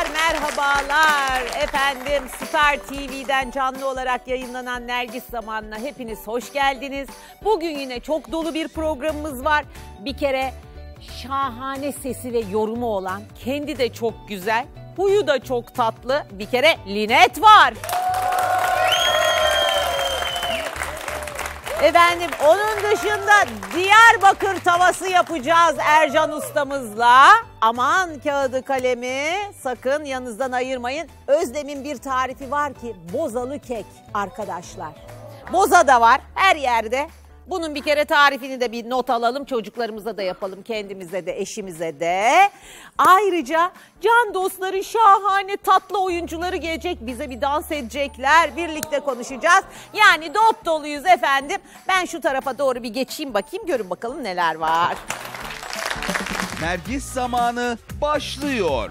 Merhabalar efendim, Star TV'den canlı olarak yayınlanan Nergis Zamanı'na hepiniz hoş geldiniz. Bugün yine çok dolu bir programımız var. Bir kere şahane sesi ve yorumu olan, kendi de çok güzel, huyu da çok tatlı bir kere Linet var. Efendim onun dışında Diyarbakır tavası yapacağız Ercan ustamızla. Aman kağıdı kalemi sakın yanınızdan ayırmayın. Özlem'in bir tarifi var ki bozalı kek arkadaşlar. Boza da var her yerde. Bunun bir kere tarifini de bir not alalım, çocuklarımıza da yapalım, kendimize de eşimize de. Ayrıca can dostların şahane tatlı oyuncuları gelecek, bize bir dans edecekler, birlikte konuşacağız. Yani dop doluyuz efendim. Ben şu tarafa doğru bir geçeyim bakayım, görün bakalım neler var. Nergis Zamanı başlıyor.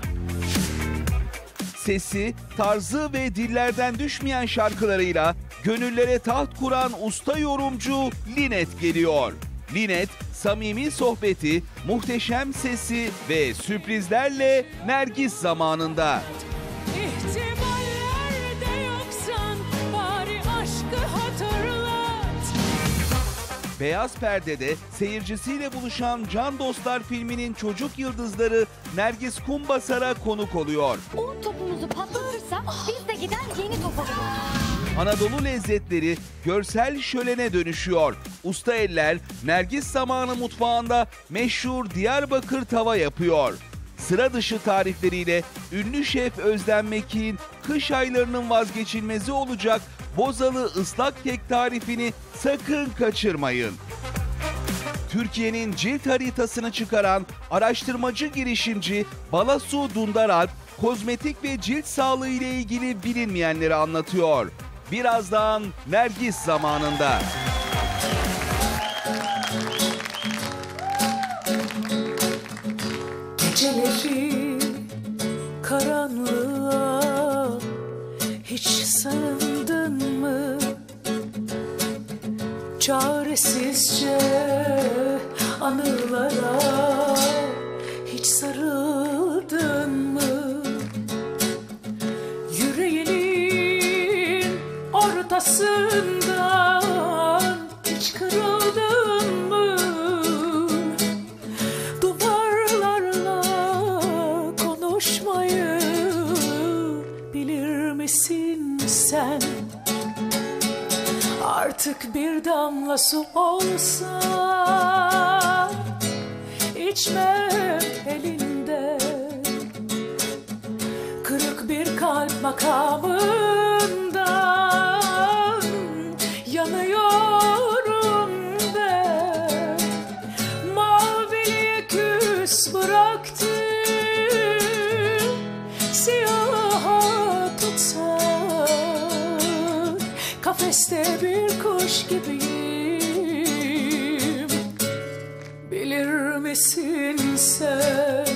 Sesi, tarzı ve dillerden düşmeyen şarkılarıyla gönüllere taht kuran usta yorumcu Linet geliyor. Linet, samimi sohbeti, muhteşem sesi ve sürprizlerle Nergis Zamanı'nda. İhtimallerde yoksan bari aşkı hatırlat. Beyaz Perde'de seyircisiyle buluşan Can Dostlar filminin çocuk yıldızları Nergis Kumbasar'a konuk oluyor. O topumuzu patlatırsa biz de gider yeni top alırız. Anadolu lezzetleri görsel şölene dönüşüyor. Usta eller Nergis Zamanı mutfağında meşhur Diyarbakır tava yapıyor. Sıra dışı tarifleriyle ünlü şef Özlem Mekik'in kış aylarının vazgeçilmezi olacak bozalı ıslak kek tarifini sakın kaçırmayın. Türkiye'nin cilt haritasını çıkaran araştırmacı girişimci Balasu Dundaralp, kozmetik ve cilt sağlığı ile ilgili bilinmeyenleri anlatıyor. Birazdan Nergis Zamanı'nda. Geceleri karanlığa hiç sığındın mı? Çaresizce anılara hiç sarıldın mı? Yüreğinin ortasından hiç kırıldın mı? Duvarlarla konuşmayı bilir misin sen? Artık bir damla su olsa içme elinde. Kırık bir kalp makamından yanıyorum ben. Maviliğe küs bıraktım, siyaha tutsak. Kafeste bir kuş gibiyim, bilir misin sen?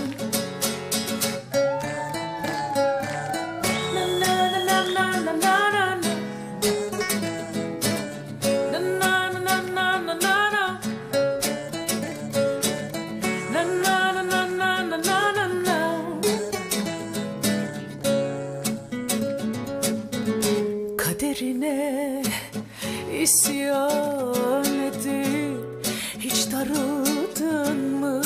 Kaderine isyan edip hiç darıldın mı?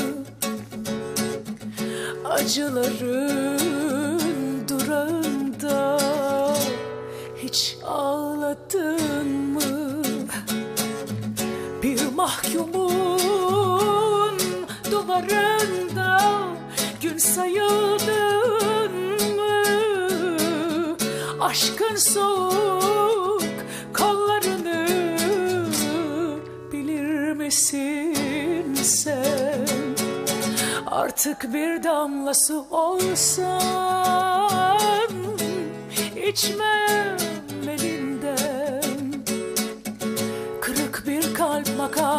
Acıların durağında hiç ağladın mı? Bir mahkumun duvarında gün sayıldın mı? Aşkın soğuk kollarını bilir misin sen? Artık bir damla su olsan içmem elinden. Kırık bir kalp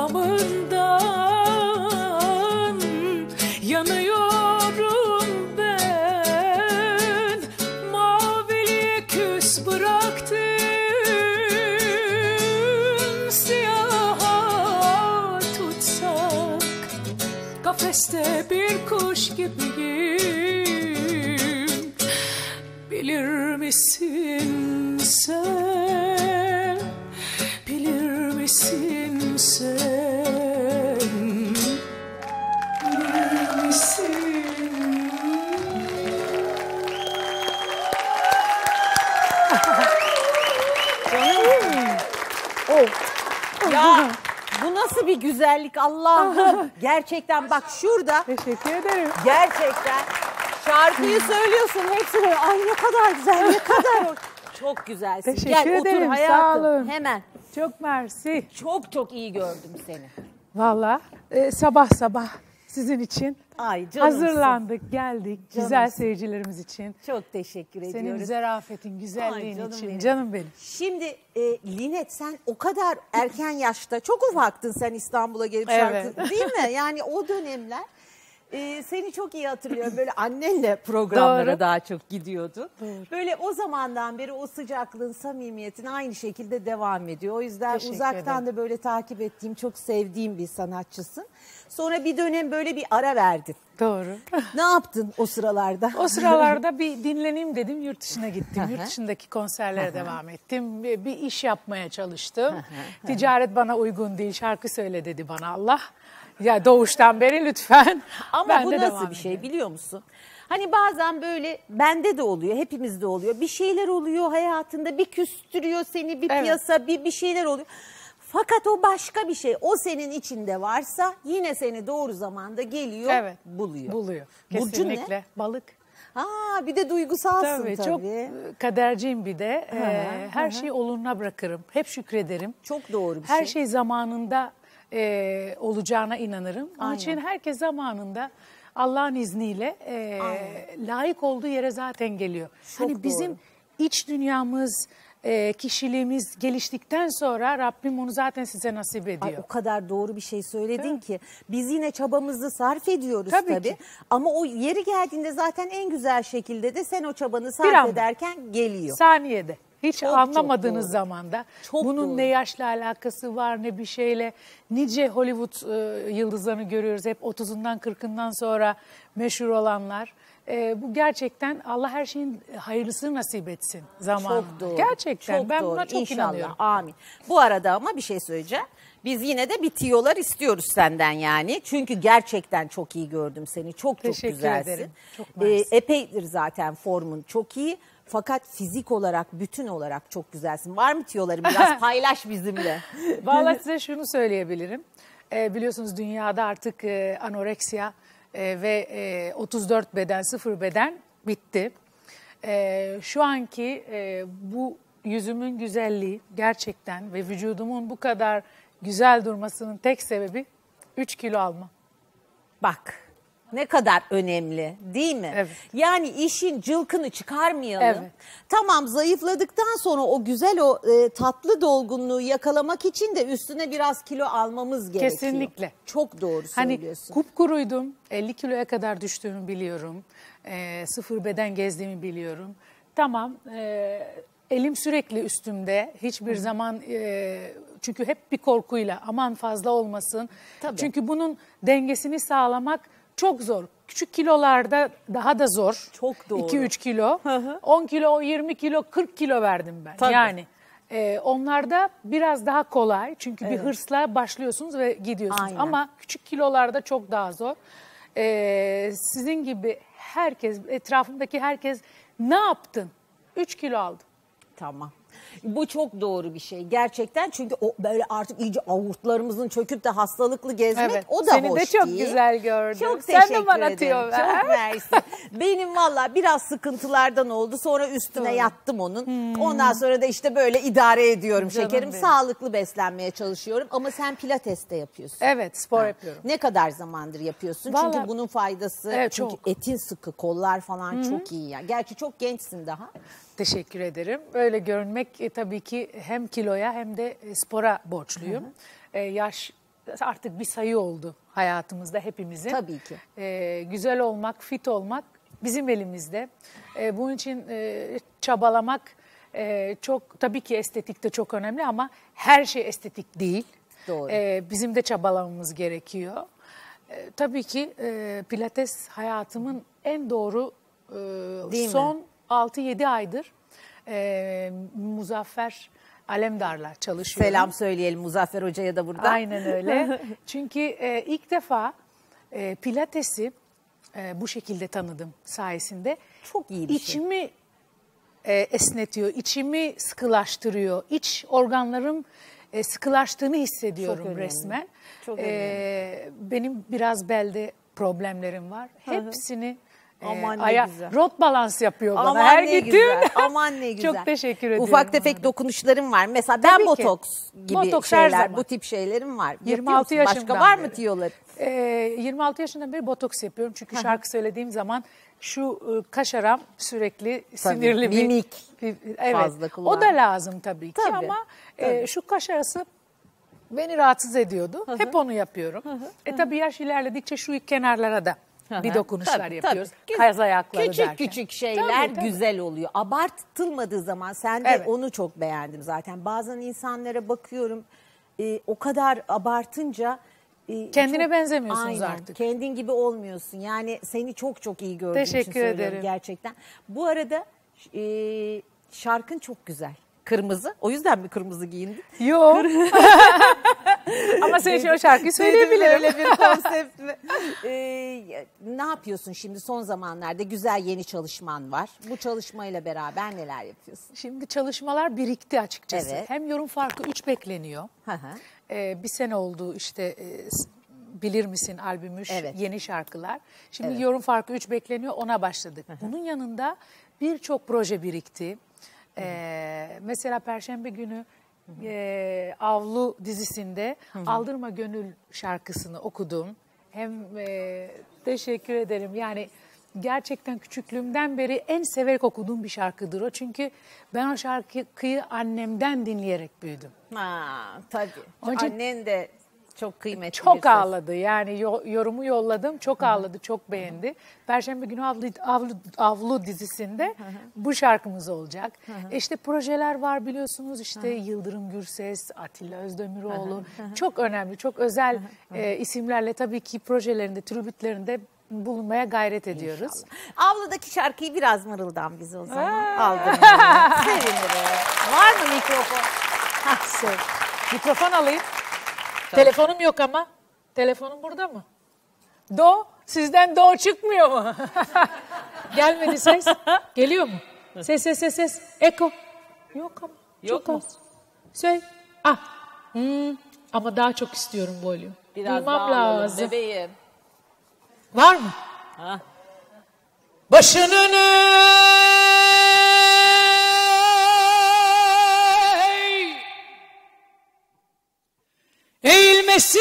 makamından yanıyorum ben. Maviliğe küs bıraktım, siyaha tutsak. Kafeste bir kuş gibiyim, misin sen? Bilir misin sen? Bilir misin? Ya bu nasıl bir güzellik Allah'ım. Gerçekten bak şurada Teşekkür ederim. gerçekten şarkıyı söylüyorsun hepsi böyle ay ne kadar güzel ne kadar hoş. Çok güzelsin. Teşekkür Gel otur ederim, hayatım. sağ olun. Hemen. Çok mersi. Çok iyi gördüm seni. Valla sabah sabah sizin için Ay canımsın. hazırlandık, geldik. Güzel Canımsın. seyircilerimiz için. Çok teşekkür Senin ediyoruz. zarafetin, güzelliğin Ay, canım için. benim. Canım benim. Şimdi Linet sen o kadar erken yaşta çok ufaktın sen İstanbul'a gelip Evet. şarkı değil mi? Yani o dönemler seni çok iyi hatırlıyorum. Böyle annenle programlara Doğru. daha çok gidiyordun. Doğru. Böyle o zamandan beri o sıcaklığın, samimiyetin aynı şekilde devam ediyor. O yüzden Teşekkür uzaktan ederim. da böyle takip ettiğim, çok sevdiğim bir sanatçısın. Sonra bir dönem böyle bir ara verdin. Doğru. Ne yaptın o sıralarda? O sıralarda bir dinleneyim dedim, yurt dışına gittim. Hı hı. Yurt dışındaki konserlere devam ettim. Bir iş yapmaya çalıştım. Ticaret bana uygun değil, şarkı söyle dedi bana Allah. Ya doğuştan beri lütfen. Ama Ben bu de nasıl devam bir şey edeyim. biliyor musun? Hani bazen böyle bende de oluyor, hepimizde oluyor. Bir şeyler oluyor hayatında, bir küstürüyor seni, bir Evet. piyasa, bir şeyler oluyor. Fakat o başka bir şey. O senin içinde varsa yine seni doğru zamanda geliyor, Evet. buluyor. Buluyor. Burcun Kesinlikle. ne? Balık. Ha, bir de duygusalsın Tabii, tabii. çok kaderciyim bir de. Her hı. şeyi oluruna bırakırım. Hep şükrederim. Çok doğru bir Her şey. şey zamanında olacağına inanırım. Onun Aynen. için herkes zamanında Allah'ın izniyle layık olduğu yere zaten geliyor. Çok hani bizim doğru. iç dünyamız, kişiliğimiz geliştikten sonra Rabbim onu zaten size nasip ediyor. Ay, o kadar doğru bir şey söyledin ki biz yine çabamızı sarf ediyoruz Tabii tabii. ki. Ama o yeri geldiğinde zaten en güzel şekilde de sen o çabanı Bir sarf anda. ederken geliyor. Saniyede. Hiç Çok, anlamadığınız çok doğru. zamanda. Çok bunun doğru. ne yaşla alakası var ne bir şeyle. Nice Hollywood yıldızlarını görüyoruz. Hep 30'undan 40'ından sonra meşhur olanlar. Bu gerçekten Allah her şeyin hayırlısını nasip etsin zamanında. Çok doğru. Gerçekten Çok ben doğru. buna çok İnşallah. inanıyorum. Amin. Bu arada ama bir şey söyleyeceğim. Biz yine de bir tiyolar istiyoruz senden yani. Çünkü gerçekten çok iyi gördüm seni. Çok Teşekkür güzelsin. ederim. Çok mersi. Epeydir zaten formun çok iyi. Fakat fizik olarak, bütün olarak çok güzelsin. Var mı tiyoların? Biraz paylaş bizimle. Vallahi size şunu söyleyebilirim. Biliyorsunuz dünyada artık anoreksiya ve 34 beden, 0 beden bitti. Şu anki bu yüzümün güzelliği gerçekten ve vücudumun bu kadar güzel durmasının tek sebebi 3 kilo alma. Bak ne kadar önemli değil mi? Evet. Yani işin cılkını çıkarmayalım. Evet. Tamam zayıfladıktan sonra o güzel o tatlı dolgunluğu yakalamak için de üstüne biraz kilo almamız gerekiyor. Kesinlikle. Çok doğru Hani söylüyorsun. kupkuruydum, 50 kiloya kadar düştüğümü biliyorum. 0 beden gezdiğimi biliyorum. Tamam, elim sürekli üstümde. Hiçbir zaman çünkü hep bir korkuyla aman fazla olmasın. Tabii. Çünkü bunun dengesini sağlamak çok zor. Küçük kilolarda daha da zor. Çok doğru. 2-3 kilo, hı. 10 kilo, 20 kilo, 40 kilo verdim ben. Tabii. Yani onlarda biraz daha kolay. Çünkü bir hırsla başlıyorsunuz ve gidiyorsunuz. Aynen. Ama küçük kilolarda çok daha zor. Sizin gibi herkes, etrafımdaki herkes ne yaptın? 3 kilo aldım. Tamam. Bu çok doğru bir şey gerçekten çünkü o böyle artık iyice avurtlarımızın çöküp de hastalıklı gezmek Evet, o da seni hoş de çok değil. güzel gördüm. Çok Sen de teşekkür bana ederim. tüyo ver. Çok mersi. Benim valla biraz sıkıntılardan oldu sonra üstüne Doğru. yattım onun. Ondan sonra da işte böyle idare ediyorum Canım şekerim. benim. Sağlıklı beslenmeye çalışıyorum ama sen pilates de yapıyorsun. Evet, spor yapıyorum. Ne kadar zamandır yapıyorsun? Vallahi- Çünkü bunun faydası Evet, çünkü çok. etin sıkı, kollar falan çok iyi ya. Gerçi çok gençsin daha. Teşekkür ederim. Öyle görünmek tabii ki hem kiloya hem de spora borçluyum. Yaş artık bir sayı oldu hayatımızda hepimizin. Tabii ki. Güzel olmak, fit olmak bizim elimizde. Bunun için çabalamak çok tabii ki estetik de çok önemli ama her şey estetik değil. Doğru. Bizim de çabalamamız gerekiyor. Tabii ki pilates hayatımın en doğru Değil mi? son 6-7 aydır Muzaffer Alemdar'la çalışıyorum. Selam söyleyelim Muzaffer Hoca'ya da burada. Aynen öyle. Çünkü ilk defa Pilates'i bu şekilde tanıdım sayesinde. Çok iyi bir şey. İçimi esnetiyor, içimi sıkılaştırıyor. İç organlarım sıkılaştığını hissediyorum Çok resmen. Çok benim biraz belde problemlerim var. Hepsini Aman ne güzel. rot balans yapıyor bana. Aman Her ne gittiğim. güzel. Aman ne güzel. Çok teşekkür ediyorum. Ufak tefek dokunuşlarım var. Mesela ben Tabii ki. botoks gibi Botoks her şeyler, zaman. bu tip şeylerim var. 26 Yapıyor musun? yaşımdan Başka var mı beri. tiyoları? 26 yaşından beri botoks yapıyorum. Çünkü şarkı söylediğim zaman şu kaşaram sürekli sinirli mimik evet. fazla kullan. O da lazım tabii ki Tabii, ama tabii. şu kaş arası beni rahatsız ediyordu. Hep onu yapıyorum. Tabii yaş ilerledikçe şu kenarlara da bir dokunuşlar Tabii, yapıyoruz. tabii. Kaz ayakları Küçük derken. küçük şeyler Tabii, tabii. güzel oluyor. Abartılmadığı zaman sen de Evet. onu çok beğendim zaten. Bazen insanlara bakıyorum o kadar abartınca Kendine benzemiyorsunuz aynen, artık. kendin gibi olmuyorsun. Yani seni çok çok iyi gördüğüm için Teşekkür söylüyorum ederim. gerçekten. Bu arada şarkın çok güzel. Kırmızı. O yüzden mi kırmızı giyindin? Yok. Ama sen şimdi o şarkıyı söyleyebilirim. Öyle bir konsept mi? Ne yapıyorsun şimdi son zamanlarda? Güzel yeni çalışman var. Bu çalışmayla beraber neler yapıyorsun? Şimdi çalışmalar birikti açıkçası. Evet. Hem yorum farkı 3 bekleniyor. Bir sene oldu işte Bilir Misin albümü, Evet. yeni şarkılar. Şimdi Evet. yorum farkı 3 bekleniyor, ona başladık. Bunun yanında birçok proje birikti. Mesela Perşembe günü Avlu dizisinde Aldırma Gönül şarkısını okudum. Hem teşekkür ederim. Yani gerçekten küçüklüğümden beri en severek okuduğum bir şarkıdır o. Çünkü ben o şarkıyı annemden dinleyerek büyüdüm. Tabii. Onun için- Annen de çok kıymetli bir Çok ses. ağladı. Yani yorumu yolladım. Çok ağladı, çok beğendi. Perşembe günü Avlu dizisinde bu şarkımız olacak. İşte projeler var biliyorsunuz. İşte Yıldırım Gürses, Atilla Özdemiroğlu. Çok önemli, çok özel isimlerle tabii ki projelerinde, tribütlerinde bulunmaya gayret ediyoruz. Avludaki şarkıyı biraz mırıldan bize o zaman. Aldım. Sevinirim. Var mı mikrofon? Mikrofon alayım. Telefonum yok ama. Telefonum burada mı? Do. Sizden do çıkmıyor mu? Gelmedi ses. Geliyor mu? Ses. Eko. Yok ama. Yok çok mu? az. Söyle. Ama daha çok istiyorum volüm. Biraz Duymam daha alalım lazım. bebeğim. Var mı? Başın öne eğilmesin,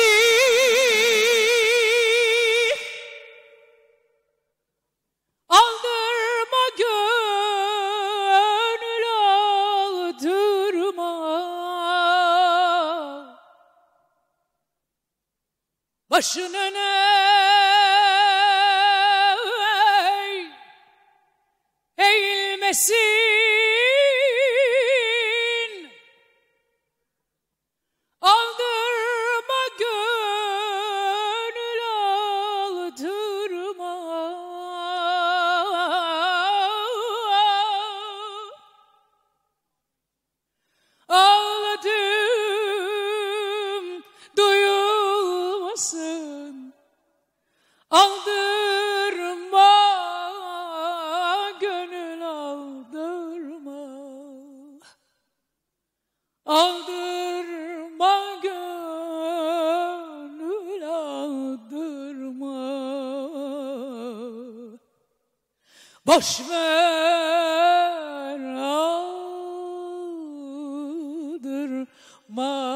aldırma gönül aldırma, başın öne eğilmesin, aldırma gönül aldırma, ağladım duyulmasın, aldırma gönül aldırma, aldırma gönül aldırma, boş ver aldırma.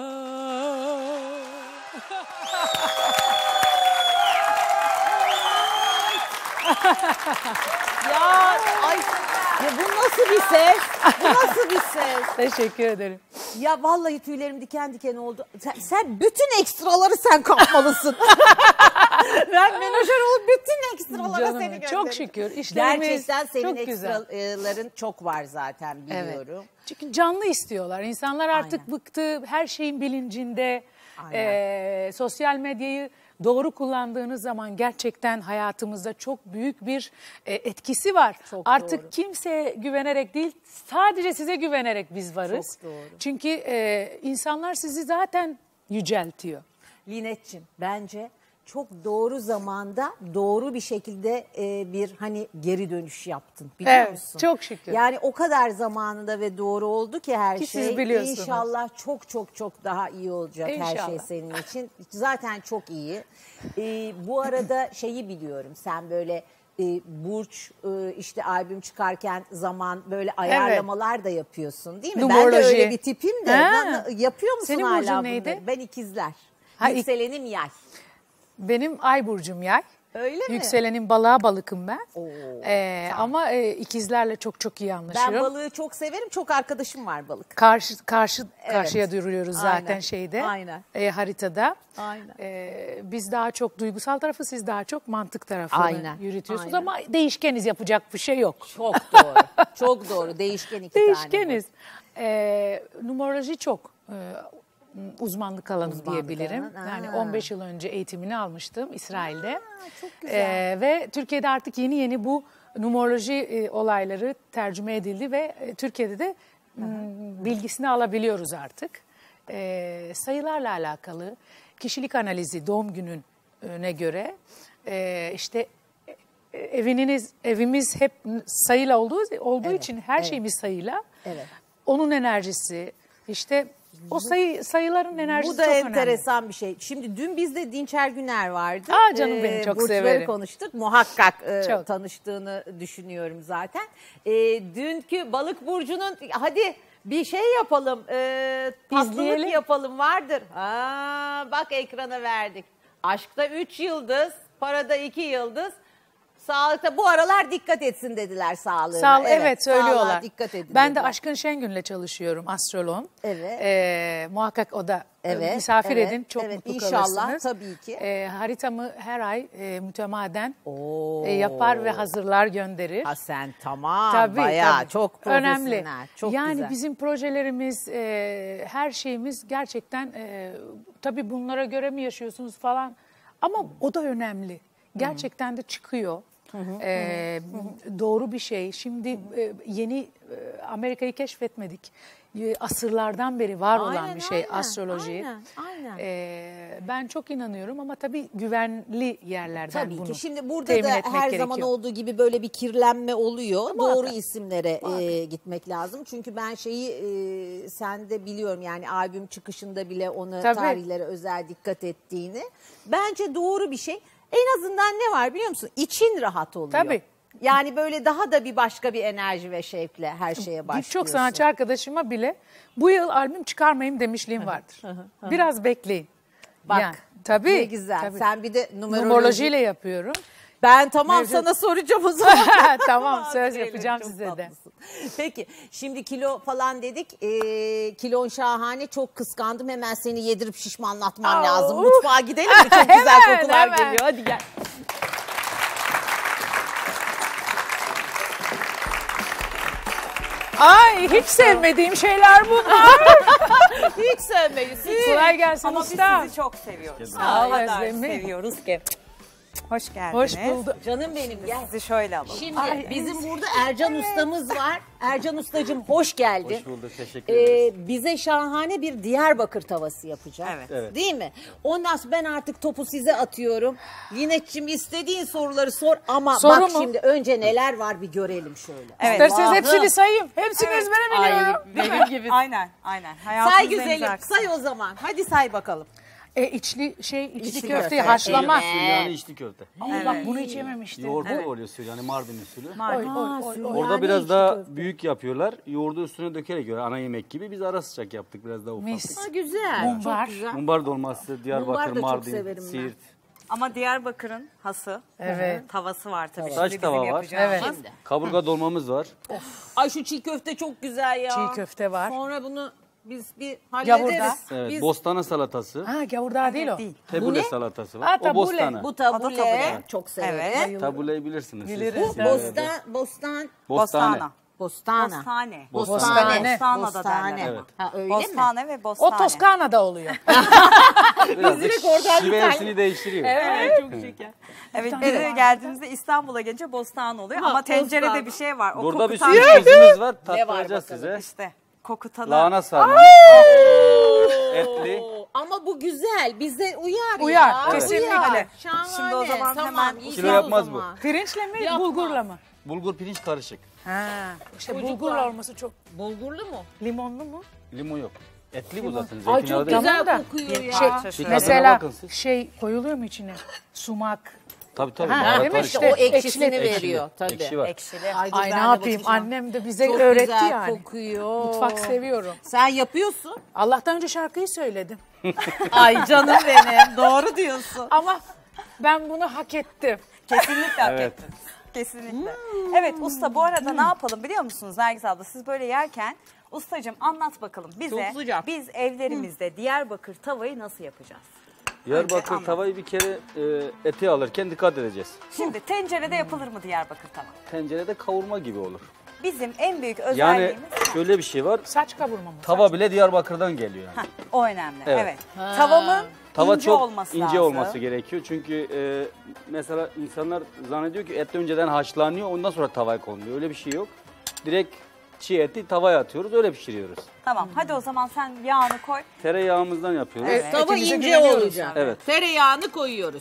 Ya bu nasıl bir ses? Bu nasıl bir ses? Teşekkür ederim. Ya vallahi tüylerim diken diken oldu. Sen bütün ekstraları sen kapmalısın. Ben menajer olup bütün ekstralara Canım, seni gönderirim. çok şükür. İşlerimiz Gerçekten senin çok güzel. ekstraların çok var zaten biliyorum. Çünkü canlı istiyorlar. İnsanlar artık bıktı. Her şeyin bilincinde. Aynen. Sosyal medyayı doğru kullandığınız zaman gerçekten hayatımızda çok büyük bir etkisi var. Çok Artık doğru. kimseye güvenerek değil, sadece size güvenerek biz varız. Çok doğru. Çünkü insanlar sizi zaten yüceltiyor. Linet'ciğim bence çok doğru zamanda doğru bir şekilde bir hani geri dönüş yaptın biliyor Evet, musun? çok şükür. Yani o kadar zamanında ve doğru oldu ki her Ki siz şey. biliyorsunuz. İnşallah çok çok çok daha iyi olacak her şey İnşallah. senin için. Zaten çok iyi. Bu arada şeyi biliyorum sen böyle burç işte albüm çıkarken zaman böyle ayarlamalar da yapıyorsun değil mi? Ben de Numeroloji. öyle bir tipim de. Ha. Yapıyor musun Senin hala burcun bunları? neydi? Ben ikizler. Ha, Yükselenim yay. Benim ay burcum yay. Öyle mi? Yükselenin balığa balıkım ben. Oo, Ama ikizlerle çok çok iyi anlaşıyorum. Ben balığı çok severim. Çok arkadaşım var balık. Karşıya duruyoruz zaten Aynen, şeyde. aynen. Haritada. Aynen. Biz daha çok duygusal tarafı, siz daha çok mantık tarafını Aynen, yürütüyorsunuz aynen. ama değişkeniz, yapacak bir şey yok. Çok doğru. Çok doğru. Değişken iki tane. Değişkeniz. Numeroloji çok uzmanlık alanı Uzmanlık diyebilirim. alanı, Yani ha. 15 yıl önce eğitimini almıştım İsrail'de. çok güzel. Ve Türkiye'de artık yeni yeni bu numeroloji olayları tercüme edildi ve Türkiye'de de bilgisini alabiliyoruz artık. Sayılarla alakalı kişilik analizi doğum gününe göre işte evimiz hep sayıyla olduğu için her şeyimiz sayıyla. Evet. Onun enerjisi işte o sayıların enerjisi Bu da çok enteresan bir şey. Şimdi dün bizde Dinçer Güner vardı. Aa, canım benim, çok burçları severim. konuştuk. Muhakkak Çok. tanıştığını düşünüyorum zaten. Dünkü balık burcunun hadi bir şey yapalım. Tatlılık İzleyelim. yapalım vardır. Bak ekrana verdik. Aşkta 3 yıldız, parada 2 yıldız. Sağlıkta bu aralar dikkat etsin dediler sağlığına. Evet söylüyorlar. Sağlığa dikkat edin Ben de dediler. Aşkın Şengün'le çalışıyorum, astrolog. Evet. Muhakkak o da Evet, misafir evet, edin, çok evet. mutlu İnşallah, kalırsınız. tabii ki. Haritamı her ay mütemadiyen Oo. yapar ve hazırlar gönderir. Ha sen tamam Tabii, bayağı tabii. çok profesyonel. Önemli. Çok yani güzel. bizim projelerimiz, her şeyimiz gerçekten tabii bunlara göre mi yaşıyorsunuz falan ama o da önemli. Gerçekten de çıkıyor. Doğru bir şey. Şimdi yeni Amerika'yı keşfetmedik. Asırlardan beri var olan Aynen, bir şey aynen, astroloji. aynen. Ben çok inanıyorum ama tabii güvenli yerlerden Tabii bunu ki. Şimdi burada temin da etmek her gerekiyor. zaman olduğu gibi böyle bir kirlenme oluyor. Muhakkak. Doğru isimlere gitmek lazım. Çünkü ben sen de biliyorum yani albüm çıkışında bile onu Tabii. tarihlere özel dikkat ettiğini. Bence doğru bir şey. En azından ne var biliyor musun? İçin rahat oluyor. Tabii. Yani böyle daha da bir başka bir enerji ve şevkle her şeye başlıyorsun. Birçok sanatçı arkadaşıma bile bu yıl albüm çıkarmayayım demişliğim vardır. Biraz bekleyin. Bak Yani, tabii, ne güzel. tabii. Sen bir de Numerolojiyle yapıyorum. Ben tamam Mevcut. sana soracağım o zaman. Tamam, söz Aferin, yapacağım çok size de. tatlısın. Peki şimdi kilo falan dedik. Kilon şahane, çok kıskandım. Hemen seni yedirip şişmanlatmam lazım. Mutfağa gidelim mi? Çok güzel Hemen, kokular hemen. geliyor. Hadi gel. Ay hiç sevmediğim şeyler bunlar. Hiç sevmeyiz. Hiç. Kolay gelsin Ama usta. biz sizi çok seviyoruz. Sağ ol O kadar Özlem. seviyoruz ki. Hoş geldiniz. Hoş bulduk. Canım benim gel. Sizi şöyle alalım. Şimdi bizim burada Ercan ustamız var. Ercan ustacığım hoş geldin. Hoş bulduk, teşekkür ederiz. Bize şahane bir Diyarbakır tavası yapacak. Evet. Değil mi? Ondan sonra ben artık topu size atıyorum. Linet'ciğim istediğin soruları sor ama Soru bak mu? şimdi önce neler var bir görelim şöyle. Evet. İsterseniz Allah'ım. hepsini sayayım. Hepsini ezbere biliyorum. Benim gibi. Aynen. Say Hayatımızın en güzelim. güzel kısmı. Say o zaman. Hadi say bakalım. İçli köfte. köfte haşlama. Süryani içli köfte. Allah bunu hiç yememiştim. Yoğurtlu oluyor Süryani, Mardin usulü. Oy. Orada biraz daha büyük yapıyorlar. Yoğurdu üstüne dökerek yiyor. Ana yemek gibi. Biz ara sıcak yaptık, biraz daha ufak. Mis. Ha, güzel. Mumbar. Çok güzel. Mumbar dolması, Mumbar Diyarbakır, da çok Mardin, severim ben. Siirt. Ama Diyarbakır'ın hası. Evet. Tavası var tabii. Saç Şimdi tava bizim var. yapacağımız. Evet. Kaburga dolmamız var. Ay şu çiğ köfte çok güzel ya. Çiğ köfte var. Sonra bunu biz bir hallederiz. Gavurda. Evet, Biz, bostana salatası. Ha gavurdağ değil o. Değil. Tebule ne? salatası var. Ha, O tabule. bostana. bu O da tabule tabule. çok severim. Evet. Tabuleyi bilirsiniz. siz. Biliriz. Bu Evet. bostan Bostane. Bostana. Bostana. Bostane. Bostane. Bostana'da Bostane. derler. Evet. Ha, öyle mi? Bostane ve O bostane. Toskana'da oluyor. Biraz da şivesini değiştiriyor. Evet, çok şeker. Evet, biz de geldiğimizde İstanbul'a gelince bostan oluyor ama tencerede bostan. bir şey var. O Burada bir kokutan sürü közümüz var. Ne var Tattıracağız bakalım? size. işte kokutanı. Lahana sarma. Etli. Ama bu güzel. Bize uyar ya. Uyar, kesinlikle. Uyar. Şahane. Şimdi o zaman tamam, hemen yiyeceğiz Kilo o yapmaz zaman. Pirinçle mi, Yapma. bulgurla mı? Bulgur pirinç karışık. İşte bulgurla olması çok. Bulgurlu mu? Limonlu mu? Limon yok. Etli bu zaten. Ay Zeytinyağı çok değil. güzel Güzel da. kokuyor ya. Şey, Parça şöyle. mesela bakın siz. koyuluyor mu içine? Sumak. Tabii tabii. Ha, baharat değil mi? var İşte O ekşisini ekşili. veriyor tabii. Ekşi var. Ekşili. Ay, dur, Ay ben ne de yapayım? bakacağım. Annem de bize Çok öğretti güzel yani. kokuyor. Mutfak seviyorum. Sen yapıyorsun. Allah'tan önce şarkıyı söyledim. Ay canım benim. Doğru diyorsun. Ama ben bunu hak ettim. Kesinlikle hak Evet. ettiniz. Kesinlikle. Evet usta bu arada ne yapalım biliyor musunuz Nergis abla? Siz böyle yerken ustacığım anlat bakalım bize. Çok sıcak. Biz evlerimizde Diyarbakır tavayı nasıl yapacağız? Diyarbakır anlat. tavayı bir kere eti alırken dikkat edeceğiz. Şimdi tencerede yapılır mı Diyarbakır tava? Tencerede kavurma gibi olur. Bizim en büyük Yani özelliğimiz şöyle bir şey var. Saç kavurma mı? Tava bile Diyarbakır'dan geliyor yani. o önemli. Evet. Evet. Tavamın Tava ince çok olması ince lazım. olması gerekiyor. Çünkü mesela insanlar zannediyor ki et önceden haşlanıyor ondan sonra tavaya konuluyor. Öyle bir şey yok. Direkt çiğ eti tavaya atıyoruz öyle pişiriyoruz. Tamam hadi o zaman sen yağını koy. Tereyağımızdan yapıyoruz. Evet. Tava Etimize ince güveniyoruz. olacak. Evet. Tereyağını koyuyoruz.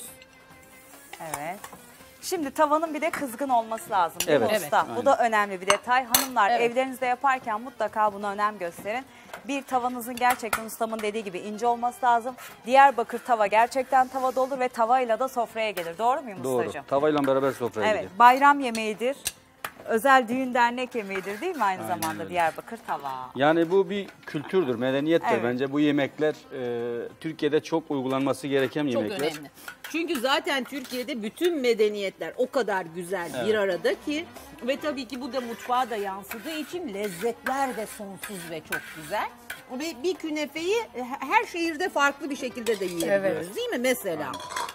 Evet. Şimdi tavanın bir de kızgın olması lazım değil mi Evet. usta? Evet, Bu da önemli bir detay. Hanımlar Evet. evlerinizde yaparken mutlaka buna önem gösterin. Bir tavanızın gerçekten ustamın dediği gibi ince olması lazım. Diyarbakır tava gerçekten tavada olur ve tavayla da sofraya gelir. Doğru muyum Doğru. ustacığım? Tavayla beraber sofraya Evet. gidiyor. Bayram yemeğidir. Özel düğün dernek yemeğidir değil mi aynı Aynen zamanda öyle. Diyarbakır tava? Yani bu bir kültürdür, medeniyettir. Evet. Bence bu yemekler Türkiye'de çok uygulanması gereken Çok yemekler. önemli. Çünkü zaten Türkiye'de bütün medeniyetler o kadar güzel bir arada ki ve tabii ki bu da mutfağa da yansıdığı için lezzetler de sonsuz ve çok güzel. Ve bir künefeyi her şehirde farklı bir şekilde de yiyebiliyoruz Evet. değil mi mesela?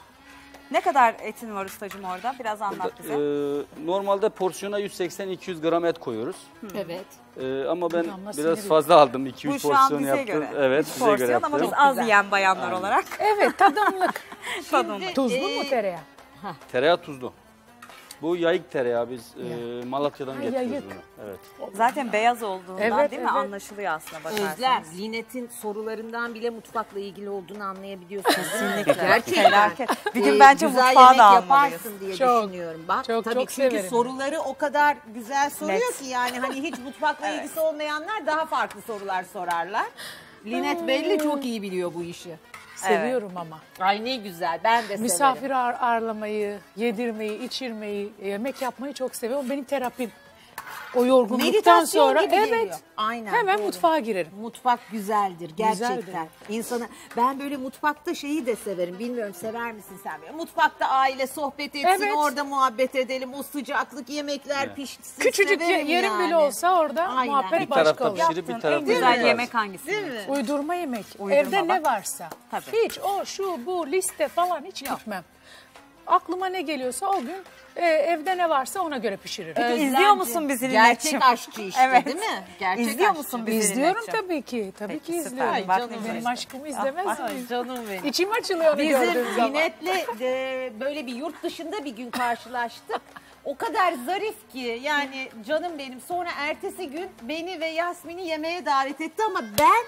Ne kadar etin var ustacığım orada? Biraz anlat bize. Normalde porsiyona 180-200 gram et koyuyoruz. Evet. Ama ben Damla biraz siniri. fazla aldım. 2-3 Bu şu an porsiyon bize yaptım. göre. Evet, Üç bize göre porsiyon ama yaptım. biz az güzel. yiyen bayanlar olarak. Evet, tadımlık. Tadımlık. Tuzlu mu tereyağı? Tereyağı tuzlu. Bu yayık tereyağı biz Malatya'dan Ha, getiriyoruz yayık. bunu. Evet. Zaten beyaz olduğundan Evet, değil mi? evet. Anlaşılıyor aslında bakarsanız. Özlem, Linet'in sorularından bile mutfakla ilgili olduğunu anlayabiliyorsun. Kesinlikle. Gerçekten. Felaket. Bir gün bence güzel mutfağa yemek da almalıyız. yaparsın diye Çok, düşünüyorum. Bak, çok, tabii çok çünkü severim. soruları o kadar güzel soruyor Net. ki yani hani hiç mutfakla ilgisi olmayanlar daha farklı sorular sorarlar. Linet belli çok iyi biliyor bu işi. Seviyorum ama. Ay ne güzel, ben de severim. Misafir ağırlamayı, yedirmeyi, içirmeyi, yemek yapmayı çok seviyorum. Benim terapim. O yorgunluktan Meditasyon sonra gibi geliyor. evet. Aynen. Hemen doğru. mutfağa girerim. Mutfak güzeldir gerçekten. Güzeldir. İnsana ben böyle mutfakta şeyi de severim. Bilmiyorum sever misin sen? Böyle mutfakta aile sohbet etsin, Evet. orada muhabbet edelim. O sıcacık yemekler pişsin. Küçücük severim yerim yani. bile olsa orada Aynen. muhabbet Bir tarafta başka oluyor. pişirip bir Yaptığın tarafta en güzel yiyeceğiz. yemek hangisi? Değil mi? Uydurma yemek. Uydurma Evde ne bak. varsa. Tabii. Hiç o şu bu liste falan hiç gitmem. Aklıma ne geliyorsa o gün evde ne varsa ona göre pişiririm. Peki Özlemci. izliyor musun bizi Gerçek Linet'ciğim? aşçı işte Evet. değil mi? Gerçek İzliyor aşçı. musun bizi İzliyorum Linet'ciğim? tabii ki. Tabii Peki, ki süper. izliyorum. Ay, bak ne Benim güzel. aşkımı izlemez Ay miyim? canım benim. İçim açılıyor onu gördüğüm Bizim zaman. Linet'le böyle bir yurt dışında bir gün karşılaştık. O kadar zarif ki yani canım benim. Sonra ertesi gün beni ve Yasmin'i yemeğe davet etti ama ben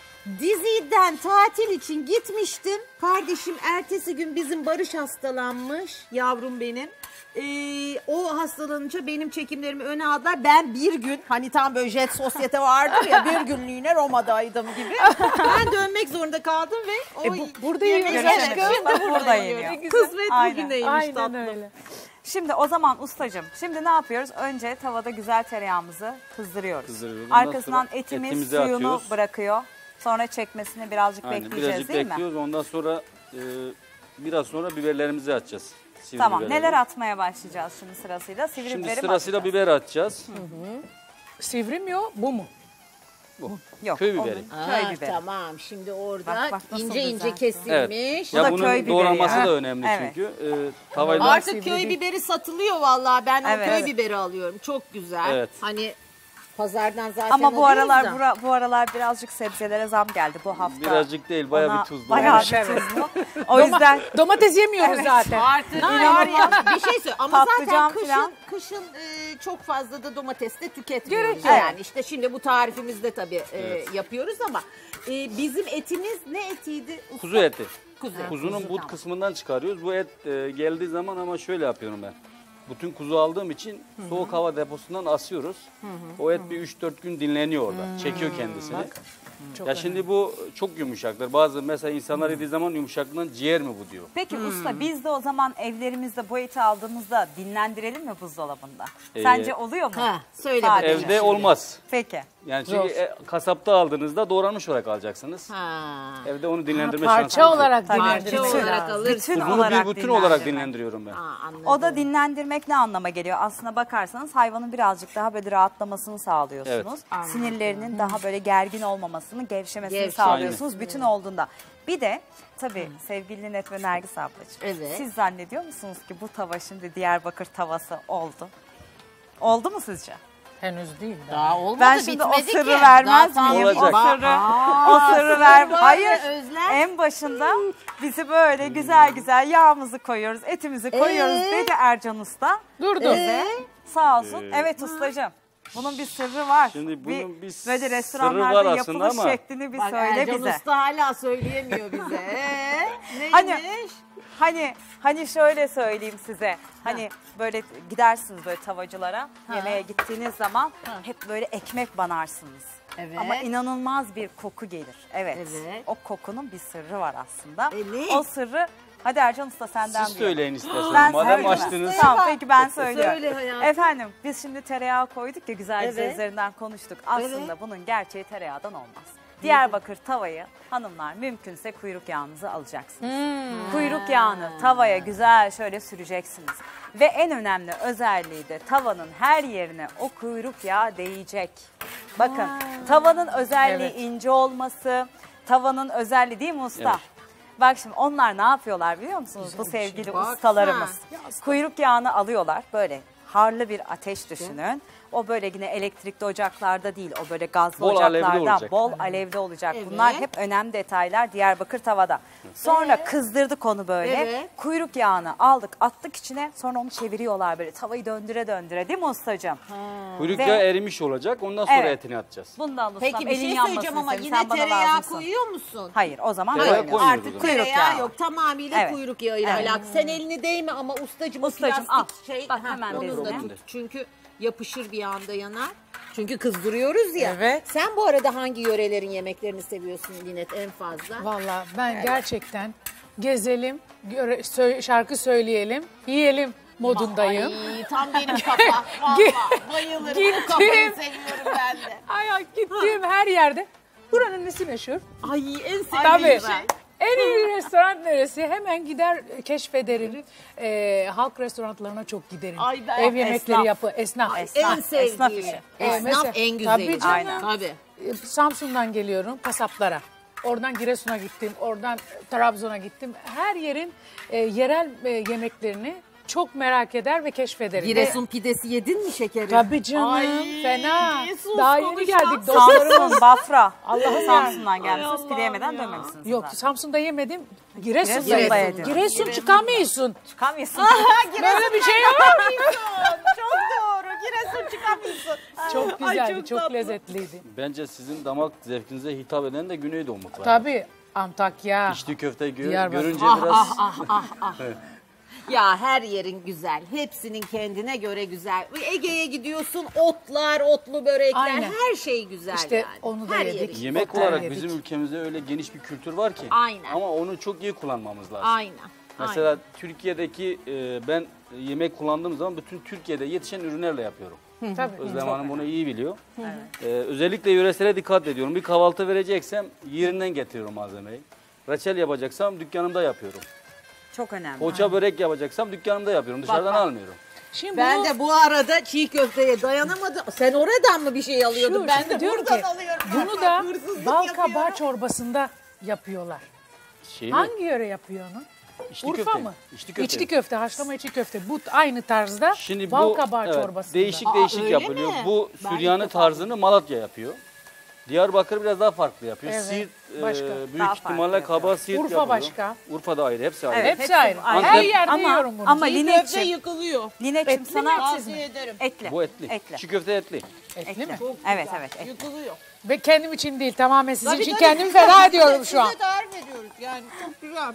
diziden tatil için gitmiştim. Kardeşim ertesi gün bizim Barış hastalanmış, yavrum benim. O hastalanınca benim çekimlerimi öne aldılar. Ben bir gün hani tam böyle jet sosyete vardır ya bir günlüğüne Roma'daydım gibi. Ben dönmek zorunda kaldım ve o burada yemeği yiyoruz aşkım aşkım. da Burada yeniyor. yeniyor. Kısmet Aynen. bugüneymiş Aynen tatlım. öyle. Şimdi o zaman ustacığım, şimdi ne yapıyoruz? Önce tavada güzel tereyağımızı kızdırıyoruz. Kızdırıyoruz. Ondan Arkasından sonra etimiz etimizi suyunu atıyoruz. bırakıyor. Sonra çekmesini birazcık Aynen, bekleyeceğiz birazcık değil mi? bekliyoruz. Ondan sonra biraz sonra biberlerimizi atacağız. Sivri Tamam. biberleri. Neler atmaya başlayacağız şimdi sırasıyla? Sivri Şimdi biberi mi sırasıyla atacağız? biber atacağız. Sivri mi o? Bu mu? Yok. Köy biberi. onun Köy biberi. Tamam şimdi orada Bak, bak nasıl ince ince güzel. kesilmiş. Bu da Ya köy bunun biberi doğranması ya. da önemli Evet. çünkü. Tavayla Artık köy biberi satılıyor vallahi. Ben Evet. o köy biberi alıyorum. Çok güzel. Evet. Hani Pazardan zaten Ama bu alıyoruz aralar da. bu aralar birazcık sebzelere zam geldi bu hafta. Birazcık değil, bayağı Ona bir tuzlu. Bayağı bir Evet. tuzlu. O yüzden Domates yemiyoruz zaten. Artık İnanılmaz. bir şey söyle ama Patlıcan zaten falan. kışın çok fazla da domates de tüketmiyoruz. Gerek yok. Yani işte şimdi bu tarifimizde tabii yapıyoruz ama bizim etimiz ne etiydi? Usta? Kuzu eti. Kuzu. Kuzunun Kuzu, but tamam. kısmından çıkarıyoruz. Bu et geldiği zaman ama şöyle yapıyorum ben. Bütün kuzu aldığım için soğuk hava deposundan asıyoruz. O et bir 3-4 gün dinleniyor orada. Çekiyor kendisini. Çok Ya şimdi bu çok yumuşaktır. Bazı mesela insanlar yediği zaman yumuşaklığından ciğer mi bu diyor. Peki usta biz de o zaman evlerimizde bu eti aldığımızda dinlendirelim mi buzdolabında? Sence oluyor mu? Ha, söyle Sadece. bakalım. Evde olmaz. Peki. Yani çünkü kasapta aldığınızda doğranmış olarak alacaksınız. Ha. Evde onu dinlendirme Parça şansınız yok. olarak Tabii. dinlendirmek Parça olarak lazım. alırsın. Bütün Kuzunu olarak bir bütün olarak dinlendirmek. dinlendiriyorum ben. Ha, anladım. O da dinlendirmek ne anlama geliyor? Aslına bakarsanız hayvanın birazcık daha böyle rahatlamasını sağlıyorsunuz. Sinirlerinin daha böyle gergin olmamasını, gevşemesini sağlıyorsunuz bütün olduğunda. Bir de tabii sevgili Linet ve Nergis ablacığım. Evet. Siz zannediyor musunuz ki bu tava şimdi Diyarbakır tavası oldu? Oldu mu sizce? Henüz değil. Daha olmadı, Ben şimdi o bitmedi sırrı ki. vermez Daha miyim? Olacak. O sırrı ver. böyle Hayır. özlem. En başında bizi böyle güzel güzel yağımızı koyuyoruz, etimizi koyuyoruz dedi Ercan Usta. Durdu. Bize sağ olsun. Evet ustacığım. Bunun bir sırrı var. Şimdi bunun bir böyle sırrı restoranlarda var aslında yapılış ama- şeklini bir Bak söyle Ercan bize. Usta hala söyleyemiyor bize. Neymiş? Hani şöyle söyleyeyim size. Hani böyle gidersiniz böyle tavacılara. Yemeğe gittiğiniz zaman hep böyle ekmek banarsınız. Evet. Ama inanılmaz bir koku gelir. Evet. Evet. O kokunun bir sırrı var aslında. Ne? O sırrı hadi Ercan Usta senden Siz duyalım. söyleyin isterseniz. Ben Madem söyleyeyim. açtınız. Tamam peki ben söylüyorum. Söyle hayatım. Efendim biz şimdi tereyağı koyduk ya güzel güzel Evet. üzerinden konuştuk. Aslında bunun gerçeği tereyağdan olmaz. Diyarbakır tavayı hanımlar mümkünse kuyruk yağınızı alacaksınız. Kuyruk yağını tavaya güzel şöyle süreceksiniz. Ve en önemli özelliği de tavanın her yerine o kuyruk yağı değecek. Bakın tavanın özelliği Evet. ince olması, tavanın özelliği değil mi usta? Evet. Bak şimdi onlar ne yapıyorlar biliyor musunuz bu sevgili ustalarımız? Kuyruk yağını alıyorlar böyle harlı bir ateş düşünün. O böyle yine elektrikli ocaklarda değil o böyle gazlı Bol alevli ocaklarda olacak. bol alevli olacak. Evet. Bunlar hep önemli detaylar Diyarbakır tavada. Sonra kızdırdık onu böyle. Evet. Kuyruk yağını aldık attık içine sonra onu çeviriyorlar böyle tavayı döndüre döndüre değil mi ustacığım? Kuyruk Ve- yağı erimiş olacak. Ondan sonra Evet. etini atacağız. Bundan ustam Peki bir elin şey yanmasın söyleyeceğim ama senin, yine sen bana tereyağı lazımsın. koyuyor musun? Hayır o zaman Tereyağı koymuyorsun. koymuyoruz o Artık zaman. Kuyruk tereyağı yağı. yok tamamıyla Evet. kuyruk yağıyla Evet. alakalı. Sen elini değme ama ustacığım o Ustacığım, plastik al. şey. Bak, hemen onu da bezine. tut. Çünkü yapışır bir anda yanar. Çünkü kızdırıyoruz ya. Evet. Sen bu arada hangi yörelerin yemeklerini seviyorsun Linet en fazla? Vallahi ben gerçekten gezelim, şarkı söyleyelim, yiyelim modundayım. Ay tam benim kafa. Vallahi bayılırım. Bu kafayı seviyorum ben de. Ay gittiğim her yerde buranın nesi meşhur? Ay en sevdiğim Tabii. şey. En iyi restoran neresi? Hemen gider keşfederim. Halk restoranlarına çok giderim. Ay ben- Ev yemekleri esnaf. En sevdiğim. esnaf işi. Esnaf Mesela- en güzeli. Tabii canım. Aynen. Tabii. Samsun'dan geliyorum kasaplara. Oradan Giresun'a gittim, oradan Trabzon'a gittim. Her yerin yerel yemeklerini çok merak eder ve keşfederim. Giresun pidesi yedin mi şekerim? Tabii canım, Ay, fena. sus Daha yeni konuşma. geldik dostlarımız. Samsun, Bafra. Allah'ım Samsun'dan ya. gelmişsiniz. Pide yemeden dönmemişsiniz. Yok zaten. Samsun'da yemedim. Giresun'da Giresun'da yedim. yedin. Giresun çıkamıyorsun. Çıkamıyorsun. Böyle bir şey yok. Çok doğru. Giresun çıkamıyorsun. Çok güzeldi, çok çok tatlı. lezzetliydi. Bence sizin damak zevkinize hitap eden de Güneydoğu mutfağı. Tabii Antakya. İçli köfte Diyarbakır. görünce biraz... Ya her yerin güzel. Hepsinin kendine göre güzel. Ege'ye gidiyorsun otlar, otlu börekler. Aynen. Her şey güzel İşte yani. onu da her yedik. yeri. Yemek Otel olarak yedik. bizim ülkemizde öyle geniş bir kültür var ki. Aynen. Ama onu çok iyi kullanmamız lazım. Aynen. Mesela Türkiye'deki ben yemek kullandığım zaman bütün Türkiye'de yetişen ürünlerle yapıyorum. Tabii. Özlem Hanım bunu iyi biliyor. Özellikle yöresele dikkat ediyorum. Bir kahvaltı vereceksem yerinden getiriyorum malzemeyi. Reçel yapacaksam dükkanımda yapıyorum. Çok önemli. Poğaça börek yapacaksam dükkanımda yapıyorum. Dışarıdan almıyorum. Şimdi Ben bunu- de bu arada çiğ köfteye dayanamadım. Sen oradan mı bir şey alıyordun? Şu, Ben şimdi de diyorum buradan ki, alıyorum. bunu da Hırsızlık bal yapıyorum. kabağı çorbasında yapıyorlar. Şey mi? Hangi yöre yapıyor onu? İçli Urfa köfte. mı? İçli köfte. İçli köfte, haşlama içli köfte. Bu aynı tarzda Şimdi bal bu kabağı evet, çorbasında. değişik öyle yapılıyor. mi? Bu Ben Süryani ilk defa tarzını Malatya yapıyor. Diyarbakır biraz daha farklı yapıyor. Evet, Siirt başka. büyük Daha ihtimalle farklı kabağı Siirt Urfa yapıyor. başka. Urfa da ayrı, hepsi ayrı. Evet. Hepsi ayrı. ayrı. Her yerde Ama- yiyorum bunu. ama Çiğ Linekçim. köfte yıkılıyor. Linekçim Etli sana mi, etsiz mi? Tavsiye ederim. etli. Bu etli. Etli. Çiğ köfte etli. Etli mi? Evet evet etli. Yıkılıyor. Ve kendim için değil, tamamen sizin Tabii, için tabii. kendimi feda ediyorum şu an. Size tarif ediyoruz yani çok güzel.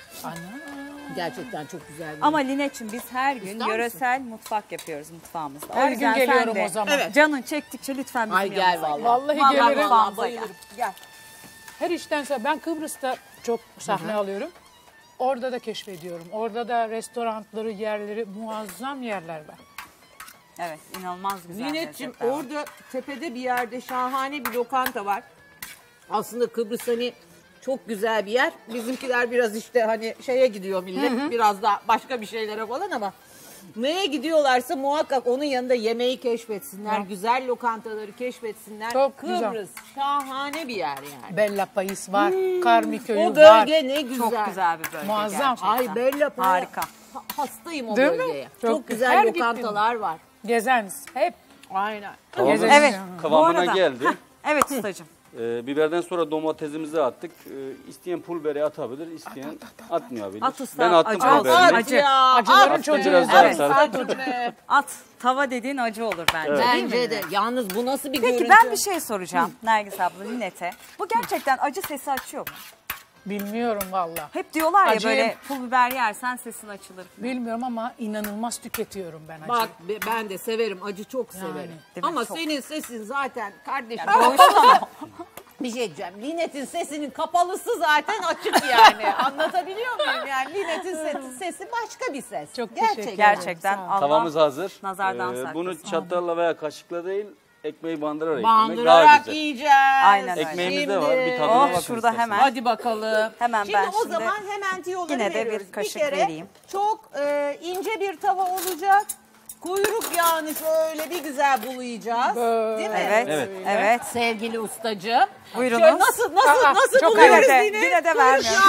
Gerçekten çok güzel. Ama Linekçim biz her gün İster yöresel mutfak yapıyoruz mutfağımızda. O Her yüzden gün sen geliyorum de o zaman. Evet. Canın çektikçe lütfen bizim Ay gel yanımıza vallahi. Vallahi gelirim. mutfağımıza gel. Bayılırım. Gel. Her işten sonra ben Kıbrıs'ta çok sahne alıyorum. Orada da keşfediyorum. Orada da restoranları, yerleri, muazzam yerler var. Evet inanılmaz güzel Linet'ciğim lezzetler var. orada tepede bir yerde şahane bir lokanta var. Aslında Kıbrıs hani çok güzel bir yer. Bizimkiler biraz işte hani şeye gidiyor millet. Biraz da başka bir şeylere falan ama neye gidiyorlarsa muhakkak onun yanında yemeği keşfetsinler. Güzel lokantaları keşfetsinler. Çok Kıbrıs güzel. şahane bir yer yani. Bella Pais var, Karmi Köyü O var. bölge ne güzel. Çok güzel bir bölge Muazzam. gerçekten. Ay Bella Pais. Harika. Hastayım o Değil mi? bölgeye. Çok Çok güzel her lokantalar var. Gezeniz hep. Aynen. Kıvamı, Evet. kıvamına Bu arada- geldi. Evet ustacığım. Biberden sonra domatesimizi attık. İsteyen pul biberi atabilir, isteyen atmayabilir. At usta, Ben attım acı pul olsun. biberini. Acı. Ya, Acıların Attım çocuğu. biraz daha Evet. sarı. At. Tava dediğin acı olur bence. Değil mi? Bence de. Yalnız bu nasıl bir Peki görüntü? ben bir şey soracağım Nergis abla Linet'e. Bu gerçekten acı sesi açıyor mu? Bilmiyorum valla. Hep diyorlar ya Acıyım. böyle pul biber yersen sesin açılır. Bilmiyorum ama inanılmaz tüketiyorum ben acı. Bak ben de severim. Acı çok severim. Değil mi? Ama Çok. senin sesin zaten kardeşim. Doğuştan Bir şey diyeceğim. Linet'in sesinin kapalısı zaten açık yani. Anlatabiliyor muyum? Yani Linet'in sesi başka bir ses. Çok teşekkür Gerçekten. ederim. gerçekten Sağ ol. Allah Tavamız hazır. nazardan saklasın. Bunu çatalla veya kaşıkla değil, ekmeği bandırarak yemek daha Bandırarak güzel. yiyeceğiz. Aynen öyle. Ekmeğimiz de Şimdi- var. Bir tadına Oh, bakın şurada isterseniz. hemen. Hadi bakalım. Hemen şimdi ben o şimdi zaman hemen tiyoları yine de bir veriyoruz. kaşık kere vereyim. Çok ince bir tava olacak. Kuyruk yağını şöyle bir güzel bulayacağız. Değil mi? Evet, Evet. evet. Sevgili ustacığım. Buyurunuz. Şöyle nasıl çok buluyoruz Yine de, yine? yine de vermiyorum.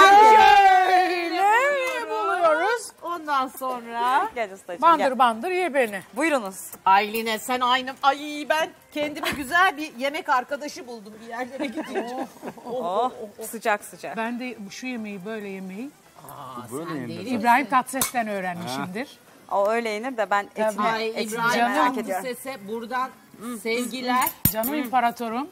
Şöyle buluyoruz. Ondan sonra Gel ustacığım Bandır gel. bandır ye beni. Buyurunuz. Aylin'e sen aynı. Ay ben kendime güzel bir yemek arkadaşı buldum bir yerlere gidince. Oh, sıcak sıcak. Ben de şu yemeği böyle yemeyi Böyle yenir. İbrahim Tatlıses'ten öğrenmişimdir. O öyle yenir de ben etini, Ay etini İbrahim merak ediyorum. Tatlıses'e buradan sevgiler. Canım imparatorum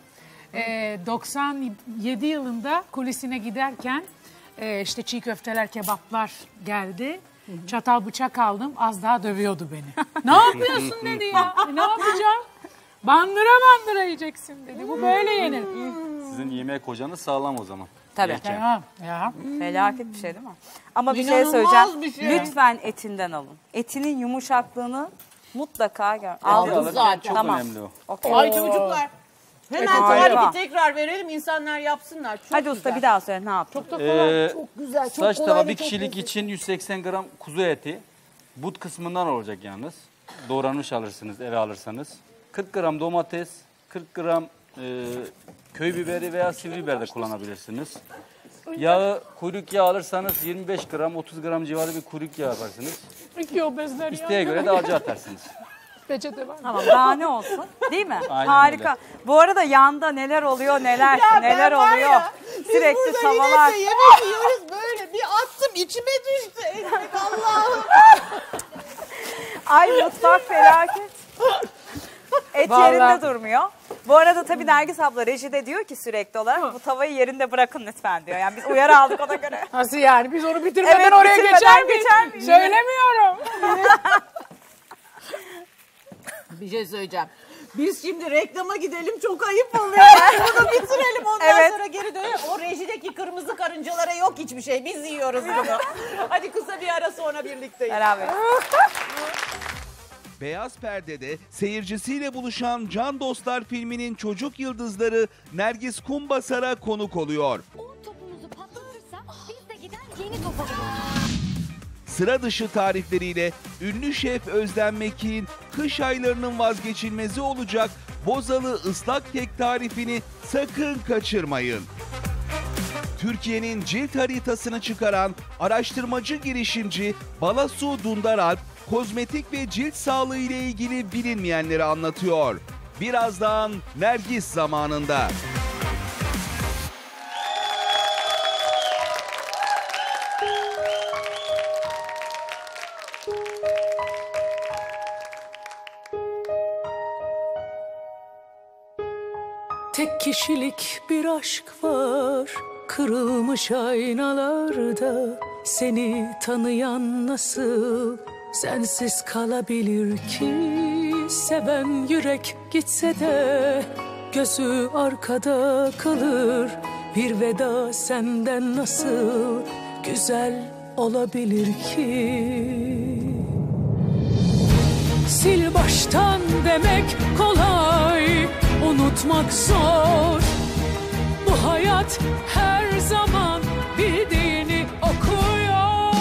97 yılında kulisine giderken işte çiğ köfteler, kebaplar geldi. Çatal bıçak aldım, az daha dövüyordu beni. Ne yapıyorsun dedi ya. Ne yapacağım? Bandıra bandıra yiyeceksin dedi. Bu böyle yenir. Sizin yemek hocanız sağlam o zaman. Tabii. Yerken. Tamam ya. Felaket bir şey değil mi? Ama bir şey İnanılmaz söyleyeceğim. bir şey. Lütfen etinden alın. Etinin yumuşaklığını mutlaka gör. Aldım Alıyoruz. zaten. Çok Tamam. önemli o. Okey. Ay çocuklar. Hemen Harika. tarifi tekrar verelim insanlar yapsınlar. Çok Hadi usta güzel. bir daha söyle ne yaptın? Çok da kolay, çok güzel, çok Saç kolay tava ve bir çok kişilik lezzetli. için 180 gram kuzu eti. But kısmından olacak yalnız. Doğranmış alırsınız eve alırsanız. 40 gram domates, 40 gram köy biberi veya sivri biber de kullanabilirsiniz. Yağı, kuyruk yağı alırsanız 25 gram, 30 gram civarı bir kuyruk yağı yaparsınız. İki obezler İsteğe ya. göre de acı atarsınız. Peçete var. Tamam daha ne olsun değil mi? Aynen Harika. öyle. Bu arada yanda neler oluyor neler neler Ben var oluyor. ya, Sürekli biz burada tavalar. Linet'le yemek yiyoruz böyle bir attım içime düştü ekmek Allah'ım. Ay mutfak felaket. Et Vallahi. yerinde durmuyor. Bu arada tabii Nergis abla rejide diyor ki sürekli olarak bu tavayı yerinde bırakın lütfen diyor. Yani biz uyarı aldık ona göre. Nasıl yani? Biz onu bitirmeden Evet, oraya bitirmeden geçer miyiz? geçer miyiz? Söylemiyorum. Bir şey söyleyeceğim. Biz şimdi reklama gidelim çok ayıp oluyor. Bunu bitirelim ondan Evet. sonra geri dönelim. O rejideki kırmızı karıncalara yok hiçbir şey. Biz yiyoruz bunu. Hadi kısa bir ara sonra birlikteyiz. Beraber. Beyaz Perde'de seyircisiyle buluşan Can Dostlar filminin çocuk yıldızları Nergis Kumbasar'a konuk oluyor. Un topumuzu patlatırsak biz de gider yeni top alırız. Sıra dışı tarifleriyle ünlü şef Özlem Mekik'in kış aylarının vazgeçilmezi olacak bozalı ıslak kek tarifini sakın kaçırmayın. Türkiye'nin cilt haritasını çıkaran araştırmacı girişimci Balasu Dundaralp, kozmetik ve cilt sağlığı ile ilgili bilinmeyenleri anlatıyor. Birazdan Nergis zamanında. Tek kişilik bir aşk var, kırılmış aynalarda. Seni tanıyan nasıl sensiz kalabilir ki? Seven yürek gitse de gözü arkada kalır. Bir veda senden nasıl güzel olabilir ki? Sil baştan demek kolay, unutmak zor. Bu hayat her zaman bildiğini okuyor.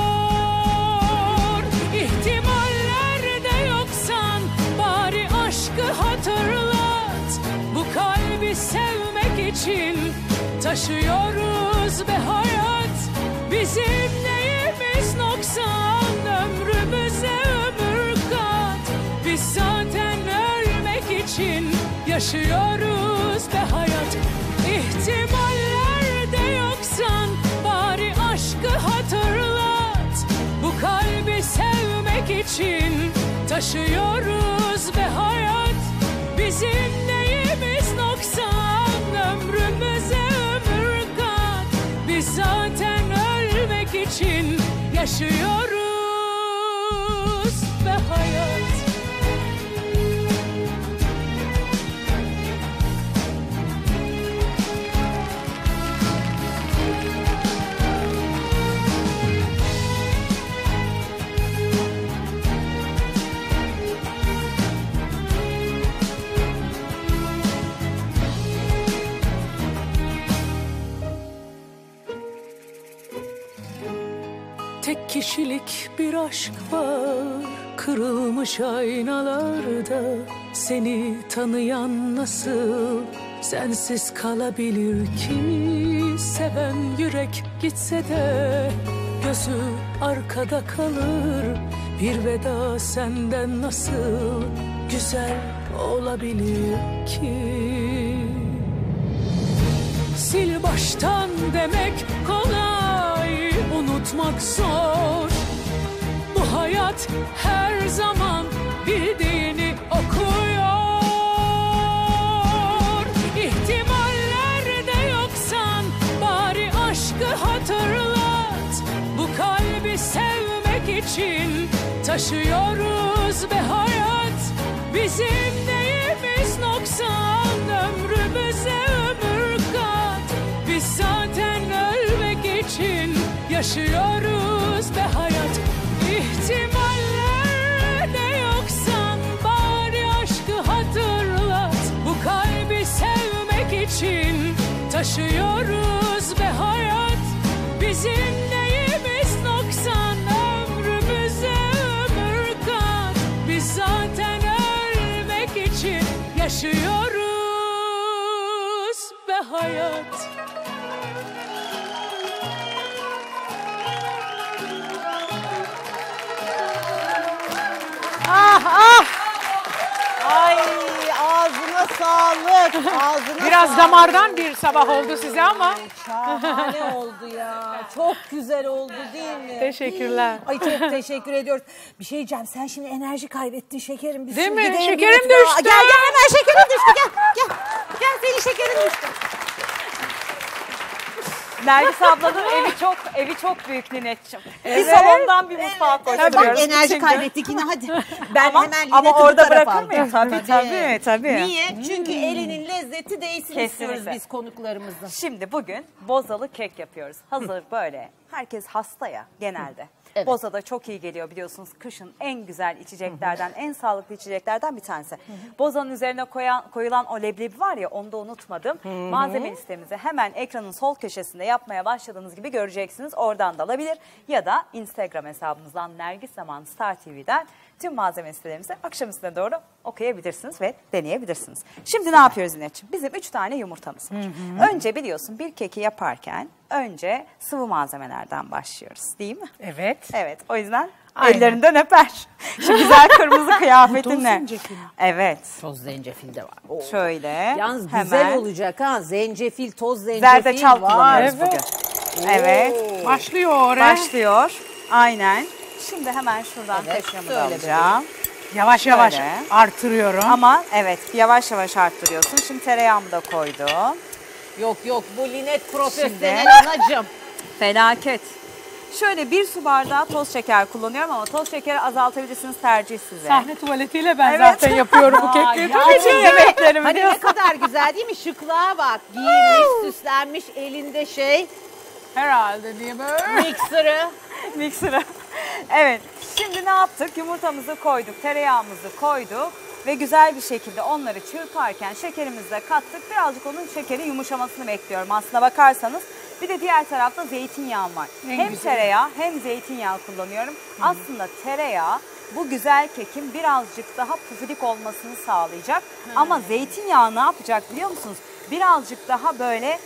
İhtimallerde yoksan bari aşkı hatırlat. Bu kalbi sevmek için taşıyoruz be hayat. Bizim neyimiz noksan, ömrümüze ömür kat. Biz zaten ölmek için yaşıyoruz be hayat. İhtimallerde yoksan bari aşkı hatırlat. Bu kalbi sevmek için taşıyoruz be hayat. Bizim neyimiz noksan, ömrümüze ömür kat. Biz zaten ölmek için yaşıyoruz be hayat. Tek kişilik bir aşk var, kırılmış aynalarda. Seni tanıyan nasıl sensiz kalabilir ki? Seven yürek gitse de gözü arkada kalır. Bir veda senden nasıl güzel olabilir ki? Sil baştan demek kolay, unutmak zor. Bu hayat her zaman bildiğini okuyor. İhtimallerde yoksan bari aşkı hatırlat. Bu kalbi sevmek için taşıyoruz be hayat. Bizim neyimiz noksan, ömrümüze ömür kat. Biz zaten ölmek için yaşıyoruz be hayat. İhtimallerde yoksan bari aşkı hatırlat. Bu kalbi sevmek için taşıyoruz be hayat. Bizim neyimiz noksan, ömrümüze ömür kat. Biz zaten ölmek için yaşıyoruz be hayat. Ah ah! Ay ağzına sağlık. Ağzına Biraz sağlık. damardan bir sabah oldu size ama. Şahane oldu ya. Çok güzel oldu değil mi? Teşekkürler. Ay çok teşekkür ediyoruz. Bir şey diyeceğim, sen şimdi enerji kaybettin şekerim. Biz Değil şimdi mi? gidelim, Şekerim bir mutfağa. düştü. Gel hemen şekerim düştü, gel. Gel senin şekerin düştü. Nergis ablanın evi çok büyük Linet'ciğim. Bir salondan bir mutfağa Bak koşturuyoruz. enerji kaybettik yine, hadi. Ben hemen ama Linet'i bu orada tarafa bırakır mıyım? aldım. Tabii. Niye? Çünkü elinin lezzeti değilsin istiyoruz Kesinlikle. biz konuklarımızın. Şimdi bugün bozalı kek yapıyoruz. Hazır böyle. Herkes hasta ya genelde. Evet. Boza da çok iyi geliyor biliyorsunuz. Kışın en güzel içeceklerden, en sağlıklı içeceklerden bir tanesi. Bozanın üzerine koyulan o leblebi var ya, onu da unutmadım. Malzeme listemizi hemen ekranın sol köşesinde yapmaya başladığınız gibi göreceksiniz. Oradan da alabilir ya da Instagram hesabımızdan Nergis Zaman Star TV'den Tüm malzeme listelerimizi akşam üstüne doğru okuyabilirsiniz ve deneyebilirsiniz. Şimdi ne yapıyoruz Zinet'ciğim? Bizim 3 tane yumurtamız var. Önce biliyorsun bir keki yaparken önce sıvı malzemelerden başlıyoruz değil mi? Evet. Evet, o yüzden Aynen. ellerinden öper. Şu güzel kırmızı kıyafetinle. zencefil. Evet. Toz zencefil de var. Şöyle Yalnız hemen güzel olacak ha. Zencefil, toz zencefil zerdeçal var. kullanıyoruz Evet. bugün. Evet. Başlıyor. Başlıyor. Aynen. Şimdi hemen şuradan Evet, kaşığımı söyle alacağım. Yavaş yavaş Şöyle. artırıyorum. Ama evet yavaş yavaş arttırıyorsun. Şimdi tereyağımı da koydum. Yok bu Linet profesyonel Şimdi- anacığım. Felaket. Şöyle 1 su bardağı toz şeker kullanıyorum ama toz şekeri azaltabilirsiniz, tercih size. Sahne tuvaletiyle ben Evet. zaten yapıyorum bu kekleri. Bütün yemeklerimi Hani ne diyorsun. kadar güzel değil mi? Şıklığa bak. Giyinmiş, süslenmiş, elinde Herhalde diye böyle. mikserı. Miksere. Evet. Şimdi ne yaptık? Yumurtamızı koyduk, tereyağımızı koyduk ve güzel bir şekilde onları çırparken şekerimizi de kattık. Birazcık onun şekerin yumuşamasını bekliyorum. Aslına bakarsanız bir de diğer tarafta zeytinyağım var. Hem güzel. tereyağı hem zeytinyağı kullanıyorum. Aslında tereyağı bu güzel kekin birazcık daha pufidik olmasını sağlayacak. Ama zeytinyağı ne yapacak biliyor musunuz? Birazcık daha böyle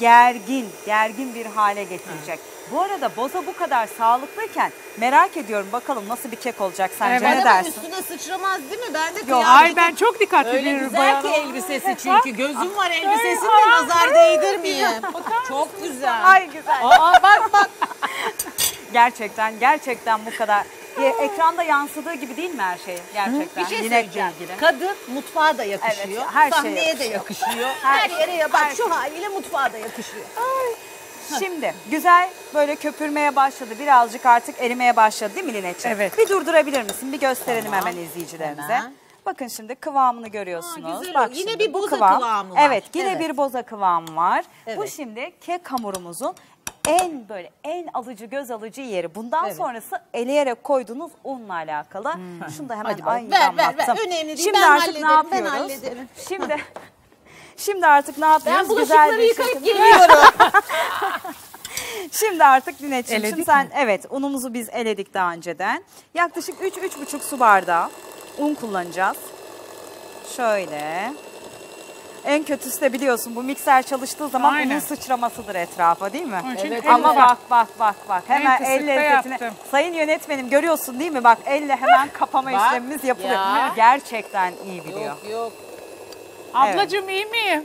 gergin bir hale getirecek. Bu arada boza bu kadar sağlıklıyken merak ediyorum bakalım nasıl bir kek olacak sence, Evet. ne Ama dersin? üstüne sıçramaz değil mi? Ben de Ay kıyafetim ben çok dikkatli öyle bir güzel bayan ki oldum. elbisesi çünkü. Gözüm var elbisesinde nazar değdirmeyeyim. Çok güzel. Ay güzel. Aa bak. Gerçekten bu kadar. Ekranda yansıdığı gibi değil mi her şey? Gerçekten. Bir şey Linetle söyleyeceğim. ilgili. Kadın mutfağa da yakışıyor. Evet, her şeye sahneye de yakışıyor. Her yere ya bak şu haliyle mutfağa da yakışıyor. Şimdi güzel böyle köpürmeye başladı. Birazcık artık erimeye başladı değil mi Linetciğim? Evet. Bir durdurabilir misin? Bir gösterelim hemen izleyicilerimize. Hemen. Bakın şimdi kıvamını görüyorsunuz. Aa, güzel Bak oldu. Yine şimdi bir bu boza kıvamı var. Evet, yine Evet. bir boza kıvamı var. Bu Evet. şimdi kek hamurumuzun en alıcı, göz alıcı yeri. Bundan Evet. sonrası eleyerek koyduğunuz unla alakalı. Şunu da hemen Hadi bak. ay Ver. damlattım. Önemli değil. Şimdi Ben artık ne hallederim. Ben yapıyoruz? hallederim. Şimdi artık ne yapıyoruz? Ben Güzel bulaşıkları bir yıkayıp şekilde- geliyorum. Şimdi artık Linetciğim, Eledik şimdi sen evet unumuzu biz eledik daha önceden. Yaklaşık 3-3,5 su bardağı un kullanacağız. Şöyle. En kötüsü de biliyorsun bu mikser çalıştığı zaman Aynen. unun sıçramasıdır etrafa değil mi? Çünkü Evet, Ama elle- bak hemen kısıkta el lezzetine. yaptım. Sayın yönetmenim görüyorsun değil mi? Bak elle hemen kapama Bak, işlemimiz yapılıyor. ya. Gerçekten iyi biliyor. Yok. Ablacığım iyi miyim?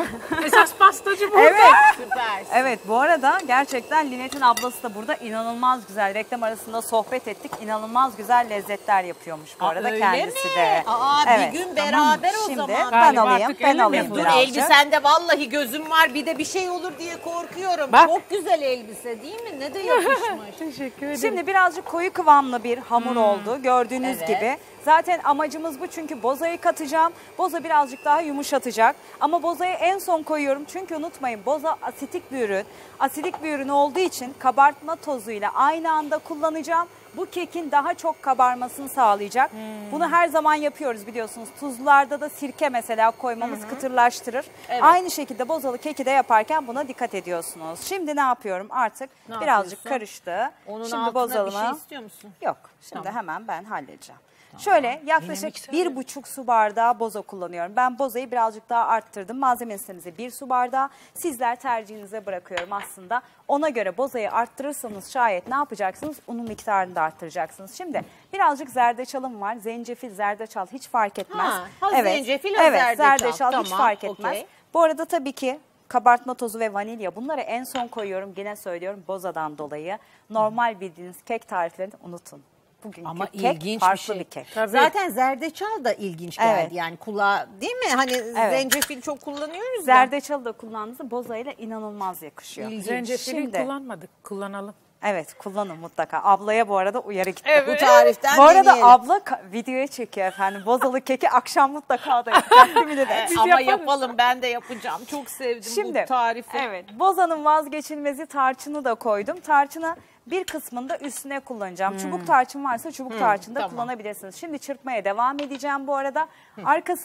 Esas pastacı burada. Evet. Süper. Evet bu arada gerçekten Linet'in ablası da burada inanılmaz güzel. Reklam arasında sohbet ettik. İnanılmaz güzel lezzetler yapıyormuş bu arada öyle kendisi mi? de. Aa, Evet. bir gün beraber o Şimdi zaman. ben Galiba alayım, artık ben elim alayım yapılır. Dur birazcık. elbisende vallahi gözüm var. Bir de bir şey olur diye korkuyorum. Bak. Çok güzel elbise değil mi? Ne de yakışmış. Teşekkür ederim. Şimdi birazcık koyu kıvamlı bir hamur oldu gördüğünüz Evet. gibi. Zaten amacımız bu çünkü bozayı katacağım. Boza birazcık daha yumuşatacak. Ama bozayı en son koyuyorum çünkü unutmayın boza asitik bir ürün. Asidik bir ürün olduğu için kabartma tozuyla aynı anda kullanacağım. Bu kekin daha çok kabarmasını sağlayacak. Bunu her zaman yapıyoruz biliyorsunuz. Tuzlularda da sirke mesela koymamız kıtırlaştırır. Evet. Aynı şekilde bozalı keki de yaparken buna dikkat ediyorsunuz. Şimdi ne yapıyorum artık? Ne Birazcık yapıyorsun? karıştı. Onun Şimdi altına bozalımı. bir şey istiyor musun? Yok. Şimdi hemen ben halledeceğim. Şöyle yaklaşık 1,5 su bardağı boza kullanıyorum. Ben bozayı birazcık daha arttırdım. Malzeme listemize 1 su bardağı. Sizler tercihinize bırakıyorum aslında. Ona göre bozayı arttırırsanız şayet ne yapacaksınız? Unun miktarını da arttıracaksınız. Şimdi birazcık zerdeçalım var. Zencefil, zerdeçal hiç fark etmez. Ha, zencefil, ha evet, zerdeçal. hiç Tamam, fark etmez. okey. Bu arada tabii ki kabartma tozu ve vanilya bunları en son koyuyorum. Yine söylüyorum bozadan dolayı. Normal bildiğiniz kek tariflerini unutun. Bugünkü Ama kek ilginç farklı bir şey. bir kek. Tabii. Zaten zerdeçal da ilginç geldi. Evet. Yani kulağa değil mi? Hani zencefil çok kullanıyoruz da. Zerdeçalı da kullandığınızda bozayla inanılmaz yakışıyor. Zencefili Şimdi- kullanmadık. Kullanalım. Evet kullanın mutlaka. Ablaya bu arada uyarı gitti. Bu tariften Bu arada deneyelim. abla videoya çekiyor efendim. Bozalı keki akşam mutlaka da yapacak değil mi dedi. Biz Ama yaparız. yapalım, ben de yapacağım. Çok sevdim Şimdi bu tarifi. evet bozanın vazgeçilmezi tarçını da koydum. Tarçını bir kısmını da üstüne kullanacağım. Çubuk tarçın varsa çubuk tarçın da tamam. kullanabilirsiniz. Şimdi çırpmaya devam edeceğim bu arada. Arkasından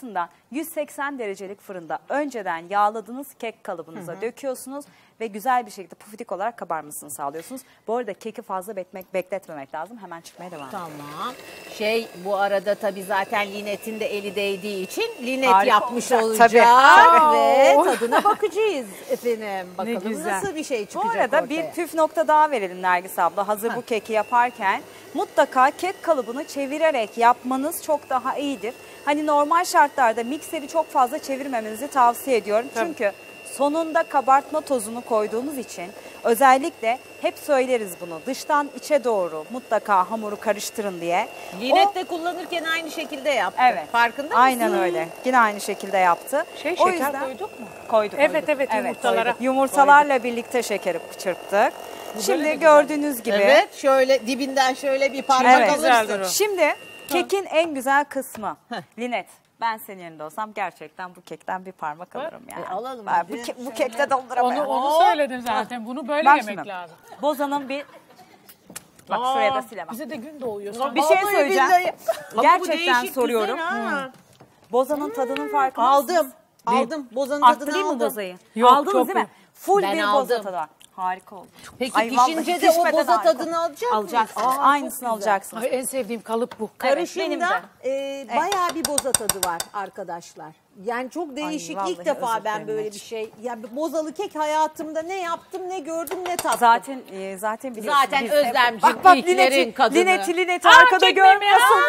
180 derecelik fırında önceden yağladığınız kek kalıbınıza döküyorsunuz ve güzel bir şekilde pufidik olarak kabarmasını sağlıyorsunuz. Bu arada keki fazla bekletmemek lazım. Hemen çıkmaya devam edelim. Tamam. Bu arada tabii zaten Linet'in de eli değdiği için Linet Harika yapmış olacak. olacak. Tabii. Ve tadına bakacağız efendim. Bakalım güzel. nasıl bir şey Bu çıkacak arada ortaya. bir püf nokta daha verelim Nergis abla. Hazır bu keki yaparken mutlaka kek kalıbını çevirerek yapmanız çok daha iyidir. Hani normal şartlarda mikseri çok fazla çevirmemenizi tavsiye ediyorum. Çünkü sonunda kabartma tozunu koyduğumuz için özellikle hep söyleriz bunu. Dıştan içe doğru mutlaka hamuru karıştırın diye. Linet de kullanırken aynı şekilde yaptı. Evet. Farkında mısın? Aynen öyle. Yine aynı şekilde yaptı. Şeker koyduk mu? Koyduk. Evet, yumurtalara. koyduk. Yumurtalarla birlikte şekeri çırptık. Şimdi gördüğünüz gibi. Evet, şöyle dibinden şöyle bir parmak Evet. alırsın. Şimdi kekin en güzel kısmı. Linet, ben senin yerinde olsam gerçekten bu kekten bir parmak alırım yani. alalım Ben hadi. bu kekte dolduramıyorum. Onu söyledim zaten. Bunu böyle Bak yemek şimdi. lazım. Bozanın bir... Bak şuraya da silemem. Bize de gün doğuyor. Bir şey söyleyeceğim. Ama bu Gerçekten değişik, soruyorum. güzel ha. Bozanın tadının farkında mısınız? Aldım. Bozanın tadını Arttırayım mı aldım. bozayı? Yok, Aldınız çok değil mi? yok. Full Ben bir boza aldım. tadı var. Harika oldu. Peki Ay, vallahi pişince de o pişmeden boza harika. tadını alacak mıyız? Alacaksınız. Aa, çok Aynısını güzel. alacaksınız. Ay, en sevdiğim kalıp bu. benim Karışımda de. bayağı bir boza tadı var arkadaşlar. Yani çok değişik. vallahi İlk defa özür ben dilerim böyle Neç. bir şey. Ya bozalı kek hayatımda ne yaptım, ne gördüm, ne tattım. Zaten biliyorsun. Zaten biz- Özlemciğim Bak ilklerin kadını. Linet'i arkada görmüyorsun.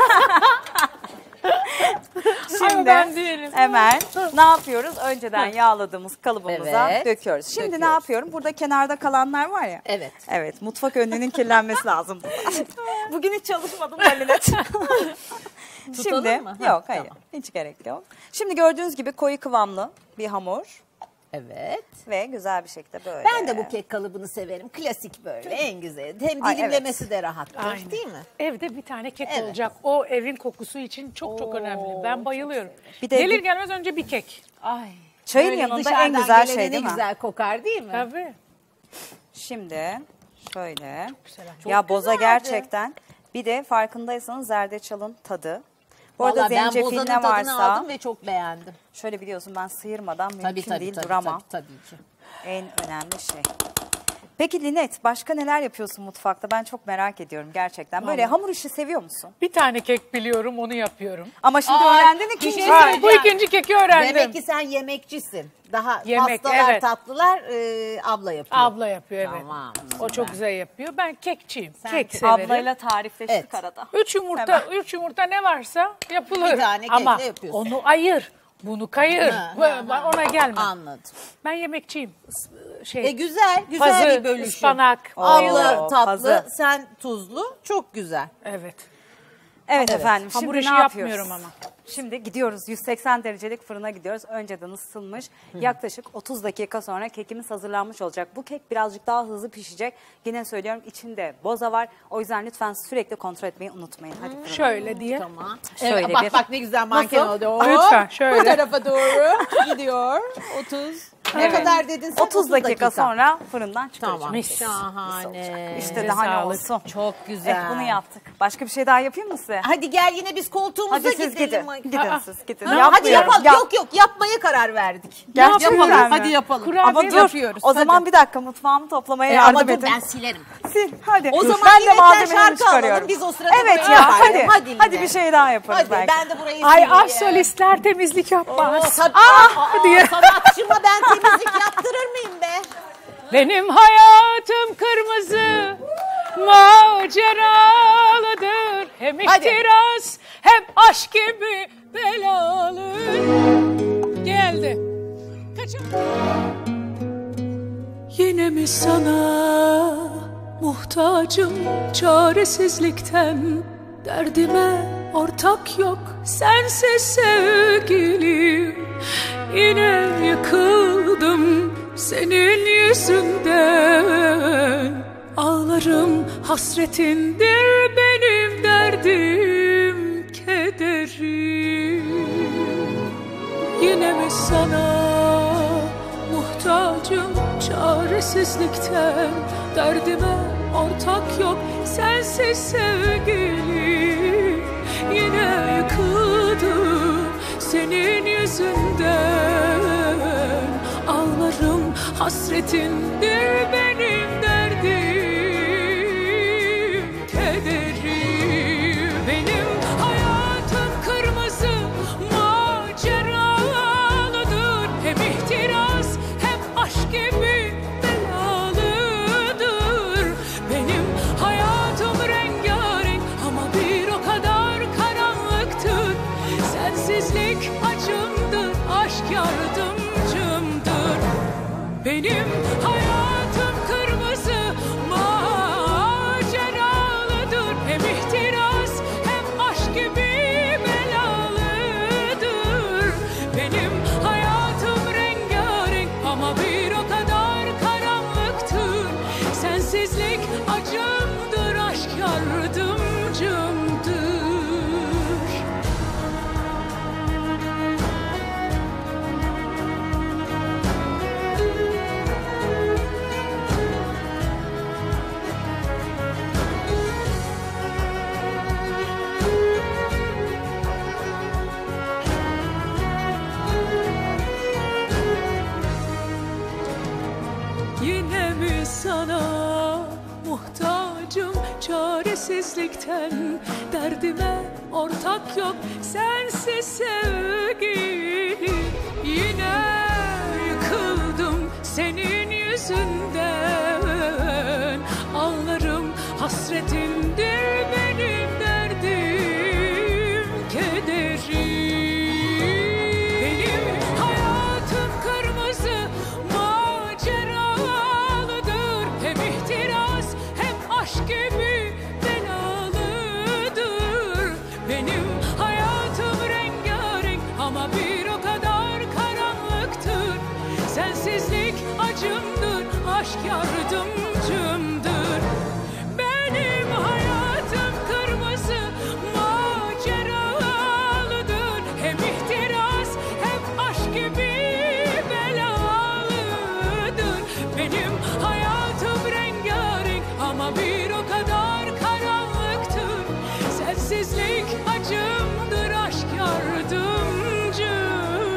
Şimdi ben değilim. hemen ne yapıyoruz? Önceden yağladığımız kalıbımıza Evet, döküyoruz. Şimdi ne döküyoruz. yapıyorum? Burada kenarda kalanlar var ya. Evet. Evet, mutfak önlüğünün kirlenmesi lazım. Bugün hiç çalışmadım da Linet. Şimdi mı? yok hayır. Hiç gerek yok. Şimdi gördüğünüz gibi koyu kıvamlı bir hamur Evet. ve güzel bir şekilde böyle. Ben de bu kek kalıbını severim. Klasik böyle en güzeli. Hem Ay, dilimlemesi de rahattır Aynen. değil mi? Evde bir tane kek Evet. olacak. O evin kokusu için çok önemli. Ben bayılıyorum. Bir de Gelir gelmez önce bir kek. Ay. Çayın Böyle yanında en dışarıdan güzel gelene şey ne değil mi? güzel kokar değil mi? Tabii. Şimdi şöyle. Çok Ya boza güzeldi. gerçekten. Bir de farkındaysanız zerdeçalın tadı. Bu arada Vallahi ben zencefil bozanın ne tadını varsa aldım ve çok beğendim. şöyle biliyorsun ben sıyırmadan mümkün değil duramam. Tabii ki. En önemli şey. Peki Linet başka neler yapıyorsun mutfakta? Ben çok merak ediyorum gerçekten. Böyle hamur işi seviyor musun? Bir tane kek biliyorum, onu yapıyorum. Ama şimdi Aa, öğrendin bir ikinci. şey Ha, söyleyeceğim. bu ikinci keki öğrendim. Demek ki sen yemekçisin. Daha Yemek, pastalar, evet. tatlılar abla yapıyor. Abla yapıyor, evet. Tamam, O çok güzel yapıyor. Ben kekçiyim. Sen Kek kek- severim. Ablayla tarifleştik Evet. arada. Üç yumurta ne varsa yapılır. Bir tane kekle Ama yapıyorsun. onu ayır, bunu kayır. Ona gelme. Anladım. Ben yemekçiyim. Şey, Güzel bir pazı, bölüşüm. ıspanak. Abla Oo, tatlı, pazı. sen tuzlu. Çok güzel. Evet. Evet efendim. Hamur Şimdi işi ne yapıyoruz? yapmıyorum ama. Şimdi gidiyoruz 180 derecelik fırına gidiyoruz. Önceden ısıtılmış. Yaklaşık 30 dakika sonra kekimiz hazırlanmış olacak. Bu kek birazcık daha hızlı pişecek. Yine söylüyorum içinde boza var. O yüzden lütfen sürekli kontrol etmeyi unutmayın. Hadi fırına. Şöyle diye. Tamam. Şöyle Evet, bak bir- bak ne güzel manken Nasıl? oldu. Lütfen, Bu şöyle. tarafa doğru gidiyor. 30. Ne kadar dedin sen? 30 dakika sonra fırından çıkaracağım. Tamam. Mis. Şahane. İşte daha ne Sağlık. olsun. Çok güzel. Bunu yaptık. Başka bir şey daha yapayım mı size? Hadi gel yine biz koltuğumuza Hadi siz gidelim. gidin. Gidin siz gidin. Hadi Yapmıyorum. yapalım. Yap. Yok yapmaya karar verdik. Gerçekten Yapalım. mi? Hadi yapalım. Kurabiye Ama dur yapıyoruz. o zaman bir dakika mutfağımı toplamaya Ama yardım dur edin. ben silerim. Sil hadi. O zaman ben de Linetten malzemelerimi şarkı çıkarıyorum. alalım, biz o sırada Evet burayı ya yaparız. hadi. Hadi Hadi Line. bir şey daha yaparız Hadi belki. ben de burayı Ay sileyim. az solistler temizlik yapmaz. Tabii. diye. Sanatçıma ben temizlik yaptırır mıyım be? Benim hayatım kırmızı, maceralıdır. Hem Hadi. ihtiras hem aşk gibi belalı. Geldi. Kaçın. Yine mi sana muhtacım çaresizlikten, derdime ortak yok sensiz sevgilim. Yine yıkıldım senin yüzünden, ağlarım hasretindir benim derdim kederim. Yine mi sana muhtacım çaresizlikten, derdime ortak yok sensiz sevgilim. Yine yıkıldım senin yüzünden. Ağlarım, hasretindir benim derdim, kederim. Benim hayatım kırmızı maceralıdır, hem ihtiras hem aşk gibi belalıdır. Benim hayatım rengarenk ama bir o kadar karanlıktır. Sensizlik acımdır, aşk yardımcımdır. Benim hayatım kırmızı maceralıdır, hem ihtiras hem aşk gibi belalıdır. Benim hayatım rengarenk ama bir o kadar karanlıktır. Sensizlik acımdır, aşk yardımcımdır. Yine mi sana muhtacım, çaresizlikten derdime ortak yok sensiz sevgili. Yine yıkıldım senin yüzünden. Ağlarım, hasretindir benim derdim, kederim. Benim hayatım kırmızı maceralıdır, hem ihtiras hem aşk gibi belalıdır. Benim hayatım rengarenk ama bir o kadar karanlıktır. Sensizlik acımdır, aşk yardımcımdır. Benim hayatım kırmızı maceralıdır, hem ihtiras hem aşk gibi belalıdır. Benim hayatım rengarenk ama bir o kadar karanlıktır. Sensizlik acımdır, aşk yardımcımdır.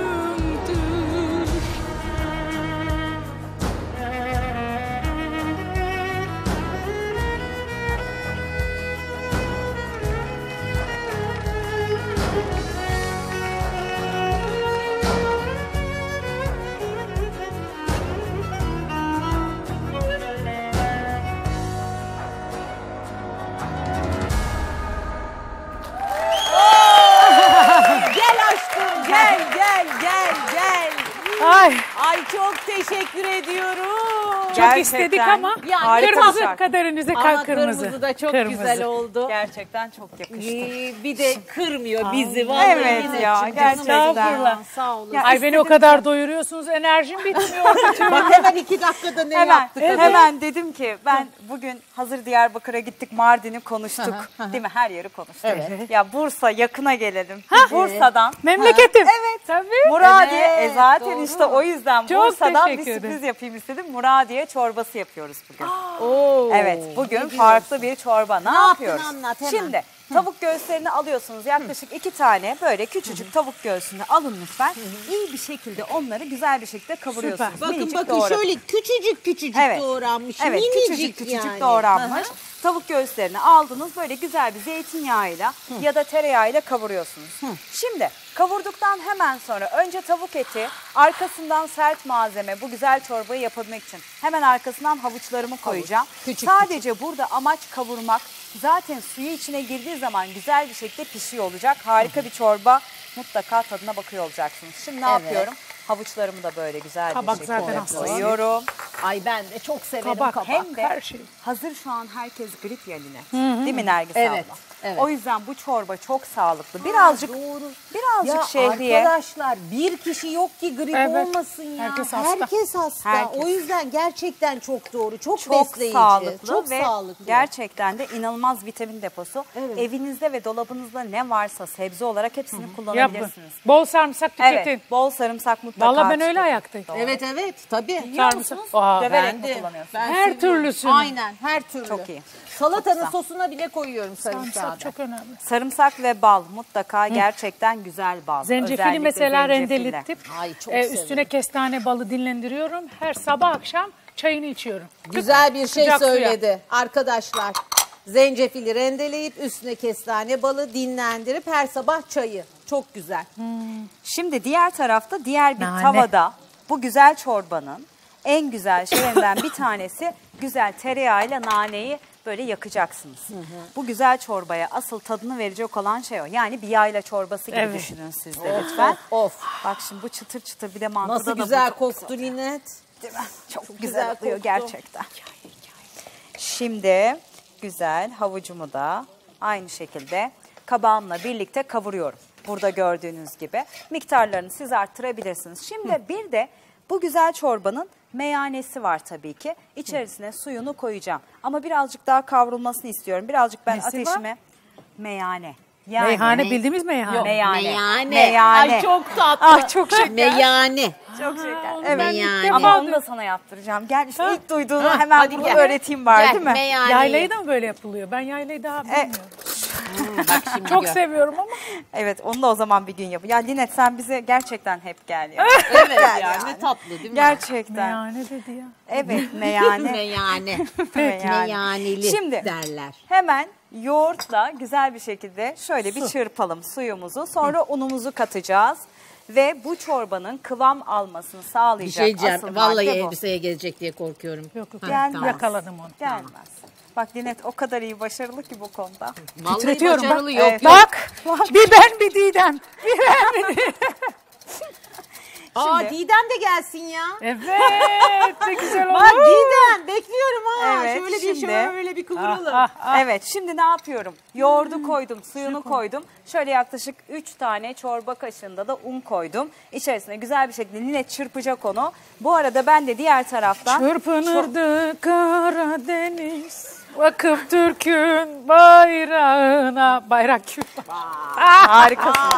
Gel aşkım, gel, gel, gel, gel. Ay, Ay çok teşekkür ediyorum. çok Gerçekten istedik ama harika kırmızı bir şarkı. kaderinize Ama kırmızı. kırmızı da çok Kırmızı. güzel oldu. Gerçekten çok yakıştı. Bir de kırmıyor bizi vallahi. Evet yine ya, çıktı. gerçekten. Estağfurullah, sağ olun. Ya Ay beni o kadar doyuruyorsunuz, enerjim bitmiyor. Bak hemen 2 dakikada ne Hemen, yaptık? hemen dedim ki ben bugün hazır Diyarbakır'a gittik, Mardin'i konuştuk. Değil mi? Her yeri konuştuk. Evet. Ya Bursa yakına gelelim. Bursa'dan Memleketim. Evet. Tabii. Muradiye Evet, zaten doğru. işte o yüzden Çok Bursa'dan bir teşekkür sürpriz ederim. yapayım istedim. Muradiye çorbası yapıyoruz bugün. Oo, Evet, bugün ne farklı bir çorba. Ne yaptın, yapıyoruz? anlat hemen. Şimdi tavuk göğüslerini alıyorsunuz. Yaklaşık 2 tane böyle küçücük tavuk göğsünü alın lütfen. İyi bir şekilde onları güzel bir şekilde kavuruyorsunuz. Süper. Bakın Minicik bakın doğradık. şöyle küçücük Evet. doğranmış. Evet, minicik küçücük yani. doğranmış. Hı hı. Tavuk göğüslerini aldınız, böyle güzel bir zeytinyağıyla ya da tereyağıyla kavuruyorsunuz. Şimdi kavurduktan hemen sonra önce tavuk eti, arkasından sert malzeme, bu güzel çorbayı yapabilmek için hemen arkasından havuçlarımı koyacağım. Küçük Sadece burada amaç kavurmak. Zaten suyu içine girdiği zaman güzel bir şekilde pişiyor olacak. Harika bir çorba. Mutlaka tadına bakıyor olacaksınız. Şimdi ne Evet. yapıyorum? Havuçlarımı da böyle güzel Kabak bir zaten şekilde hassas. koyuyorum. Ay ben de çok severim Kabak, kabak. Hem de her şey. hazır şu an herkes grip yerine. Değil mi Nergis Evet, abla? evet. O yüzden bu çorba çok sağlıklı. Birazcık Ya şehriye. arkadaşlar bir kişi yok ki grip Evet. olmasın ya. Herkes hasta. Herkes hasta. Herkes. O yüzden gerçekten çok doğru. Çok Çok besleyici. sağlıklı çok ve sağlıklı. gerçekten de inanılmaz vitamin deposu. Evet. Evinizde ve dolabınızda ne varsa sebze olarak hepsini Yapın. kullanabilirsiniz. Bol sarımsak tüketin. Evet, bol sarımsak mutlaka Vallahi ben öyle tüketin. ayaktayım. Evet evet tabii. Yiyor musunuz? Aa, Döverek Ben mi de. kullanıyorsunuz? Ben Her seviyorum. türlüsünü. Aynen her türlü. Çok iyi. Salatanın sosuna bile koyuyorum sarımsağı. Sarımsak çok önemli. Sarımsak ve bal mutlaka gerçekten güzel bal. Zencefili Özellikle mesela zencefille. rendeletip Ay, çok üstüne severim. kestane balı dinlendiriyorum. Her sabah akşam çayını içiyorum. Güzel bir şey Sıcak suya. söyledi arkadaşlar. Zencefili rendeleyip üstüne kestane balı dinlendirip her sabah çayı. Çok güzel. Şimdi diğer tarafta diğer bir Nane. tavada bu güzel çorbanın en güzel şeylerinden bir tanesi güzel tereyağıyla naneyi böyle yakacaksınız. Bu güzel çorbaya asıl tadını verecek olan şey o. Yani bir yayla çorbası gibi Evet. düşünün siz de lütfen. Of. Bak şimdi bu çıtır çıtır bir de mantıda Nasıl da güzel bu çok koktu Linet. Değil mi? Çok, güzel güzel oluyor koktu. gerçekten. Şimdi güzel havucumu da aynı şekilde kabağımla birlikte kavuruyorum. Burada gördüğünüz gibi. Miktarlarını siz arttırabilirsiniz. Şimdi bir de bu güzel çorbanın meyanesi var tabii ki. İçerisine suyunu koyacağım. Ama birazcık daha kavrulmasını istiyorum. Birazcık ben Nesi ateşime... Meyane. Yani Meyhane bildiğimiz meyhane. Meyane. Meyane. Ay çok tatlı. Ah çok şeker. Meyane. Çok şeker. onu Evet. ben ilk Meyane. defa Ama onu da duydum. sana yaptıracağım. Gel işte Ha. ilk duyduğunu Ha, hemen hadi bunu gel. öğreteyim var Gel, değil mi? meyane. Yaylayı da mı böyle yapılıyor? Ben yaylayı daha bilmiyorum. Bak şimdi Çok gör. seviyorum ama. Evet onu da o zaman bir gün yap. Ya Linet sen bize gerçekten hep gel ya. Evet Gel ya ne tatlı değil mi? Gerçekten. Meyhane dedi ya. Evet meyane. Meyane. Meyane. Meyaneli Şimdi derler. hemen yoğurtla güzel bir şekilde şöyle bir çırpalım suyumuzu. Sonra unumuzu katacağız. Ve bu çorbanın kıvam almasını Bir sağlayacak şey diyeceğim. asıl Vallahi madde bu. elbiseye gelecek diye korkuyorum. Yok yok. Gelmez. Yakaladım onu. Gelmez. Bak Linet o kadar iyi başarılı ki bu konuda. Vallahi Titretiyorum başarılı bak. yok Evet. yok. Bak bir ben bir Didem. Aa Şimdi- Didem de gelsin ya. Evet ne güzel oldu. Bak Didem bekliyorum ha. Evet, şöyle bir kıvıralım. Evet şimdi ne yapıyorum? Yoğurdu koydum, suyunu koydum. Şöyle yaklaşık 3 tane çorba kaşığında da un koydum. İçerisine güzel bir şekilde Linet çırpacak onu. Bu arada ben de diğer taraftan... Çırpınırdı Karadeniz. Bakıp Türk'ün bayrağına. Bayrak kim? Harikasın.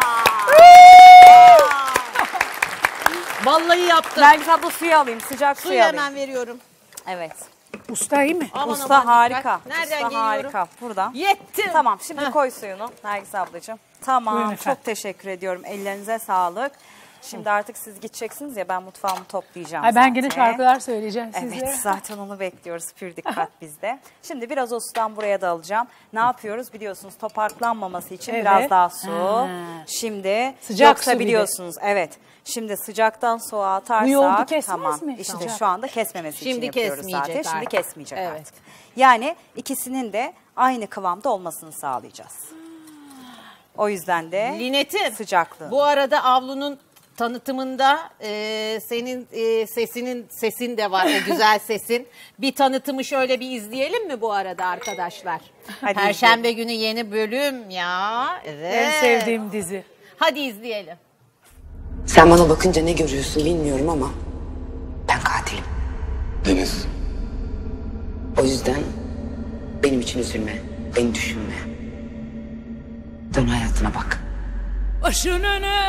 Vallahi yaptım. Nergis abla suyu alayım, sıcak suyu Suyu alayım. hemen veriyorum. Evet. Usta iyi mi? Aman Usta aman harika. dikkat. Nereden Usta geliyorum? harika. Buradan. Yetti. Tamam şimdi koy suyunu Nergis ablacığım. Buyurun Tamam efendim. çok teşekkür ediyorum. Ellerinize sağlık. Şimdi artık siz gideceksiniz ya ben mutfağımı toplayacağım Ay, ben yine zaten. şarkılar söyleyeceğim size. Evet zaten onu bekliyoruz pür dikkat bizde. Şimdi biraz o sudan buraya da alacağım. Ne yapıyoruz biliyorsunuz toparlanmaması için Evet. biraz daha su. Ha. Şimdi Sıcak yoksa su bir de. biliyorsunuz evet. Şimdi sıcaktan soğuğa atarsak Bu yoğurdu kesmez tamam. mi? İşte Sıcak. şu anda kesmemesi için Şimdi yapıyoruz kesmeyecek zaten. Şimdi artık. kesmeyecek Evet. artık. Yani ikisinin de aynı kıvamda olmasını sağlayacağız. O yüzden de Linet'im. sıcaklığı. Bu arada avlunun tanıtımında senin sesin de var o güzel sesin. Bir tanıtımı şöyle bir izleyelim mi bu arada arkadaşlar? Hadi Perşembe günü yeni bölüm ya. Evet. En sevdiğim dizi. Hadi izleyelim. Sen bana bakınca ne görüyorsun bilmiyorum ama ben katilim. Deniz, O yüzden benim için üzülme, beni düşünme. Dön hayatına bak. Başın öne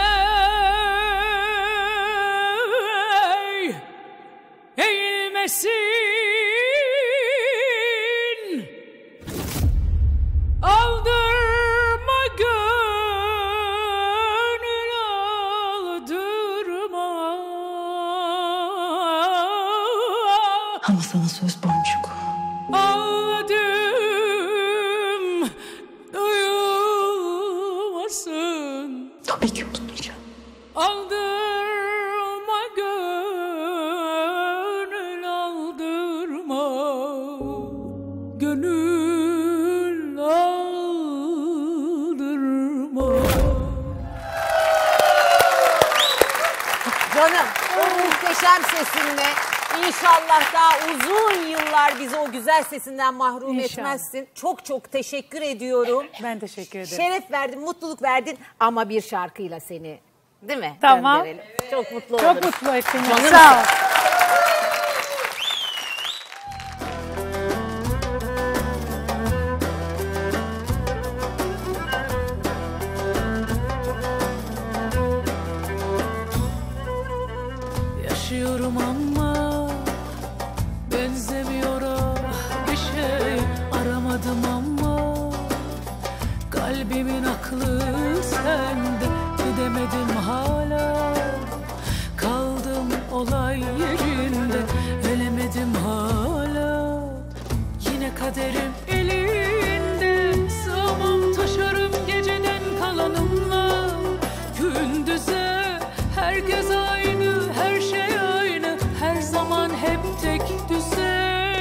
eğilmesin. Aldırma gönül aldırma. Ama sana söz boncuk. Ağladım duyulmasın. Tabii ki unutmayacağım. Aldırma gönül aldırma. Gönül aldırma. Canım o muhteşem sesinle inşallah daha uzun yıllar bizi o güzel sesinden mahrum İnşallah. etmezsin. Çok çok teşekkür ediyorum. Ben teşekkür ederim. Şeref verdin, mutluluk verdin ama bir şarkıyla seni değil mi? Tamam. Gönderelim. Çok mutlu Çok olurum. mutlu ettin. beni. Canım Sağ ol. olay yerinde, ölemedim hala. Yine kaderim elinde, sığmam taşarım geceden kalanımla. Gündüze herkes aynı, her şey aynı, her zaman hep tek düzen.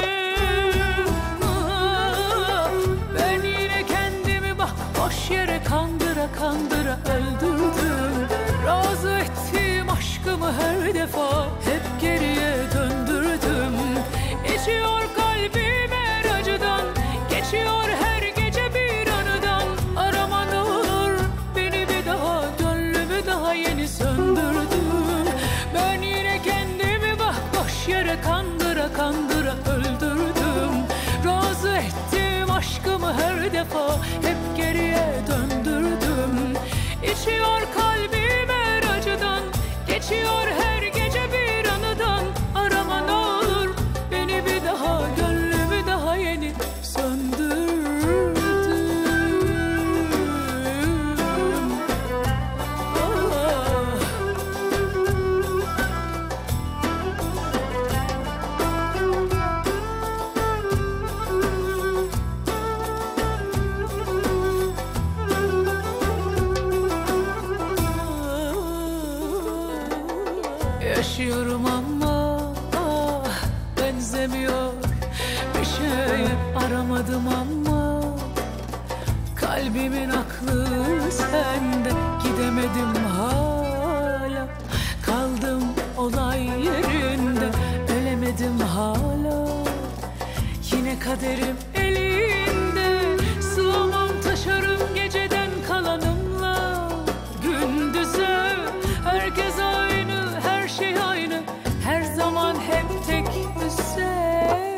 Ben yine kendimi bak boş yere kandıra kandıra öldürdüm. Razı ettiğim aşkımı her defa hep geriye döndürdüm. İçiyor kalbim her acıdan, geçiyor her gece bir anıdan. Arama ne olur beni bir daha, gönlümü daha yeni söndürdüm. Ben yine kendimi bak boş yere kandıra kandıra öldürdüm. Razı ettiğim aşkımı her defa hep geriye döndürdüm. İçiyor kalbim her acıdan, geçiyor her gece bir anıdan. Arama ne olur beni bir daha, gönlümü daha yeni söndürdüm. Yaşıyorum ama benzemiyor bir şey, aramadım ama kalbimin aklı sende, gidemedim hala. Kaldım olay yerinde, ölemedim hala. Yine kaderim elinde, sığamam taşarım geceden kalanımla. Gündüze herkes aynı, her şey aynı, her zaman hep tek düzen.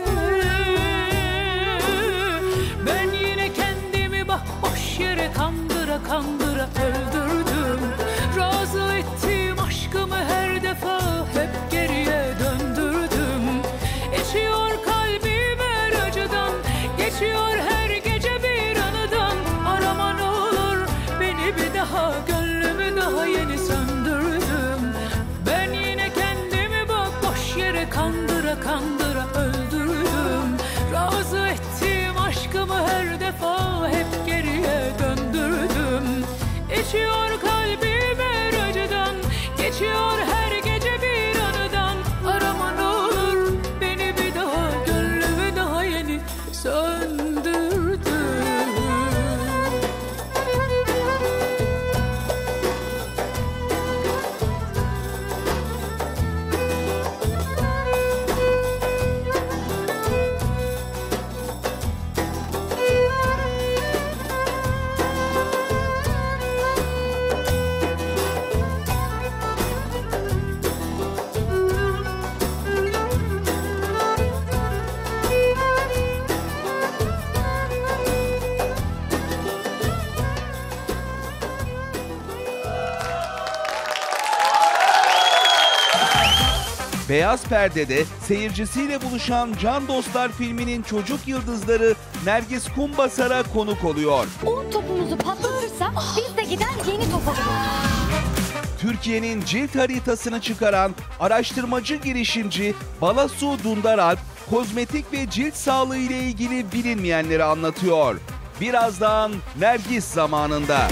Ben yine kendimi bak boş yere kandıra kandıra öldürdüm. Razı ettiğim aşkımı her defa hep geriye döndürdüm. İçiyor kalbim her acıdan, geçiyor her gece bir anıdan. Arama ne olur beni bir daha, gönlümü daha yeni söndürdüm. Ben yine kendimi bak boş yere kandıra kandıra öldürdüm. Razı ettiğim aşkımı her defa hep geriye döndürdüm. İçiyor kalbim her acıdan, geçiyor her gece bir anıdan. Arama ne olur beni bir daha, gönlümü daha yeni söndürdüm. Beyaz Perde'de seyircisiyle buluşan Can Dostlar filminin çocuk yıldızları Nergis Kumbasar'a konuk oluyor. 10 topumuzu patlatırsak biz de gider yeni top alırız. Türkiye'nin cilt haritasını çıkaran araştırmacı girişimci Balasu Dundaralp, kozmetik ve cilt sağlığı ile ilgili bilinmeyenleri anlatıyor. Birazdan Nergis zamanında.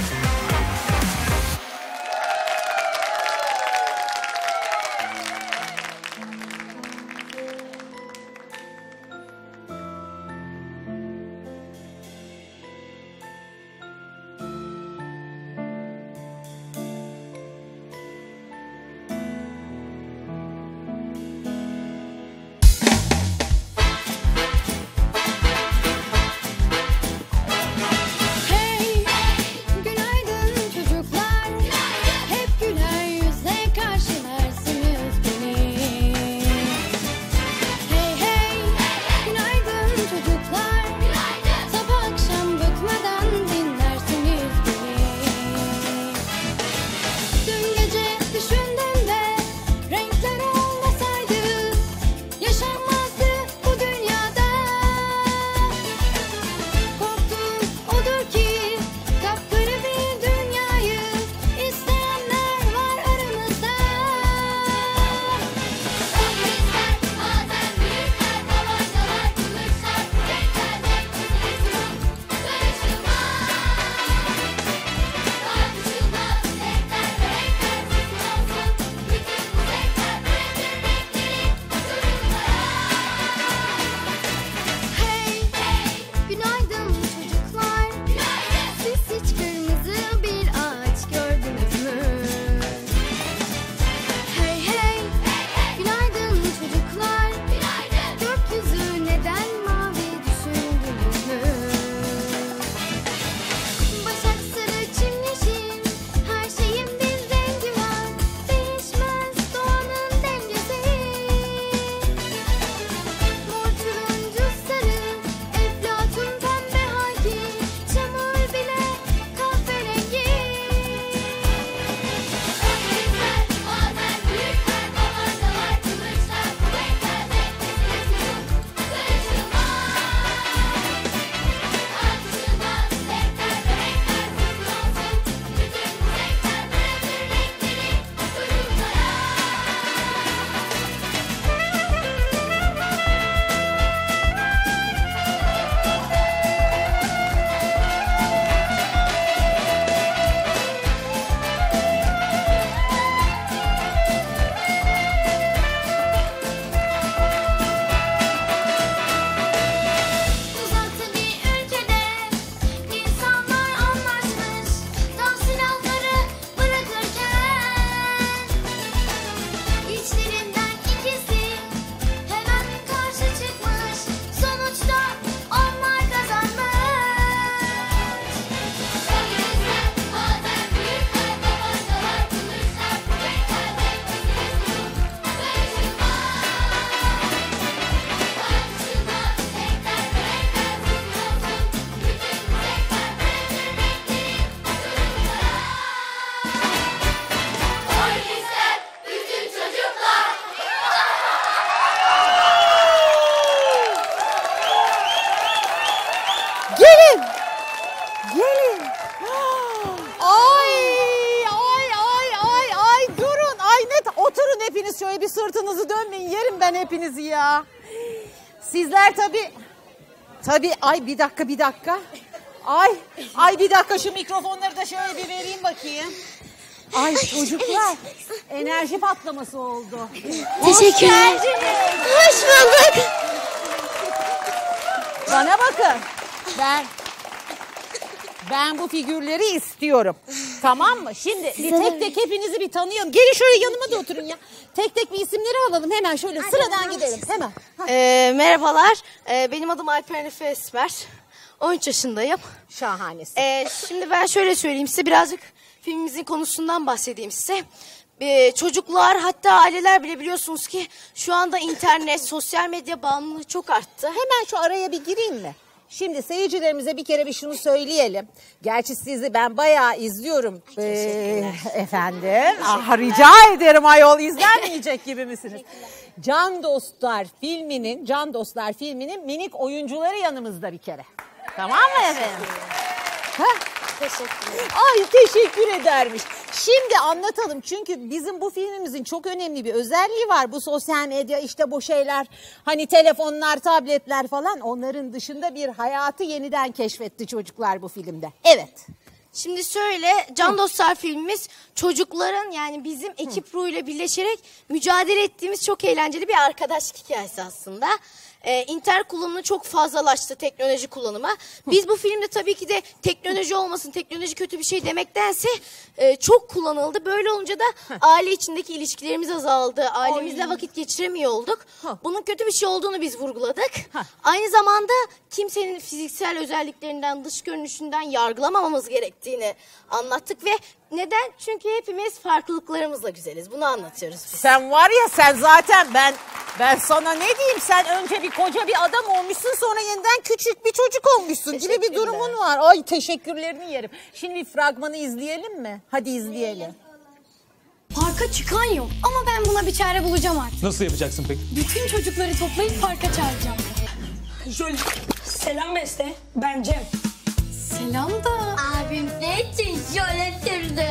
Hey, günaydın. Gelin. Ay durun. Ay net oturun hepiniz şöyle bir sırtınızı dönmeyin. Yerim ben hepinizi ya. Sizler tabii ay bir dakika. Ay bir dakika şu mikrofonları da şöyle bir vereyim bakayım. Ay çocuklar enerji patlaması oldu. Teşekkürler. Hoş bulduk. Bana bakın. Ben bu figürleri istiyorum. Tamam mı? Şimdi bir tek hepinizi bir tanıyalım. Gelin şöyle yanıma da oturun ya. Tek bir isimleri alalım. Hemen şöyle sıradan gidelim. Hemen. Merhabalar. Benim adım Alper Efe Esmer. 13 yaşındayım. Şahanesin. Şimdi ben şöyle söyleyeyim size, birazcık filmimizin konusundan bahsedeyim size. Çocuklar, hatta aileler bile biliyorsunuz ki şu anda internet, sosyal medya bağımlılığı çok arttı. Hemen şu araya bir gireyim mi? Şimdi seyircilerimize bir kere bir şunu söyleyelim. Gerçi sizi ben bayağı izliyorum. Efendim. Rica ederim ayol, izlenmeyecek gibi misiniz? Can Dostlar filminin minik oyuncuları yanımızda bir kere. Tamam mı efendim? Teşekkürler. Ay teşekkür edermiş. Şimdi anlatalım çünkü bizim bu filmimizin çok önemli bir özelliği var. Bu sosyal medya işte bu şeyler, hani telefonlar, tabletler falan, onların dışında bir hayatı yeniden keşfetti çocuklar bu filmde. Evet. Şimdi şöyle, Can Dostlar filmimiz çocukların, yani bizim ekip ruhuyla birleşerek mücadele ettiğimiz çok eğlenceli bir arkadaşlık hikayesi aslında. İnternet kullanımı çok fazlalaştı, teknoloji kullanımı. Biz bu filmde tabii ki de teknoloji olmasın, teknoloji kötü bir şey demektense çok kullanıldı. Böyle olunca da aile içindeki ilişkilerimiz azaldı. Ailemizle vakit geçiremiyor olduk. Bunun kötü bir şey olduğunu biz vurguladık. Aynı zamanda kimsenin fiziksel özelliklerinden, dış görünüşünden yargılamamamız gerektiğini anlattık ve neden? Çünkü hepimiz farklılıklarımızla güzeliz. Bunu anlatıyoruz biz. Sen var ya, sen zaten ben sana ne diyeyim, sen önce bir koca bir adam olmuşsun, sonra yeniden küçük bir çocuk olmuşsun gibi bir durumun var. Ay teşekkürlerini yerim. Şimdi bir fragmanı izleyelim mi? Hadi izleyelim. Parka çıkan yok ama ben buna bir çare bulacağım artık. Nasıl yapacaksın peki? Bütün çocukları toplayıp parka çağıracağım. Şöyle selam Beste, ben Cem. Selam da. Abim ne için şöyle sürdü?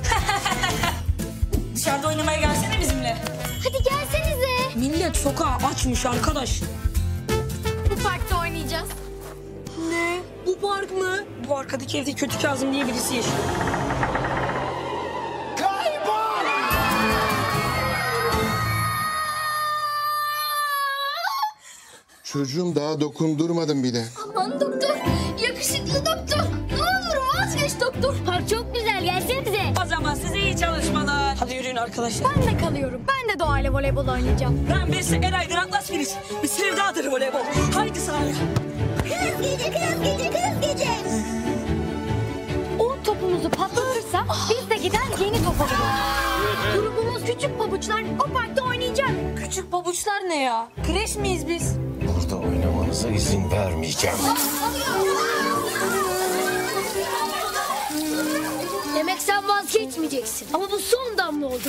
Dışarıda oynamaya gelsene bizimle. Hadi gelsenize. Millet sokağı açmış arkadaş. Bu parkta oynayacağız. Ne? Bu park mı? Bu arkadaki evde Kötü Kazım diye birisi yaşıyor. Çocuğum daha dokundurmadım bile. Aman doktor, yakışıklı doktor. Ne olur vazgeç doktor. Park çok güzel, gelsenize. O zaman size iyi çalışmalar. Hadi yürüyün arkadaşlar. Ben de kalıyorum. Ben de doğayla voleybol oynayacağım. Ben Beste, Eray'dır, Atlas Filiz. Biz Sevda'dır voleybol. Haydi sahaya. Kız gece. O topumuzu patlatırsa biz de gider yeni top alırız. Grubumuz Küçük Pabuçlar o parkta oynayacak. Küçük pabuçlar ne ya? Kreş miyiz biz? Burada oynamanıza izin vermeyeceğim. Demek sen vazgeçmeyeceksin. Ama bu son damla oldu.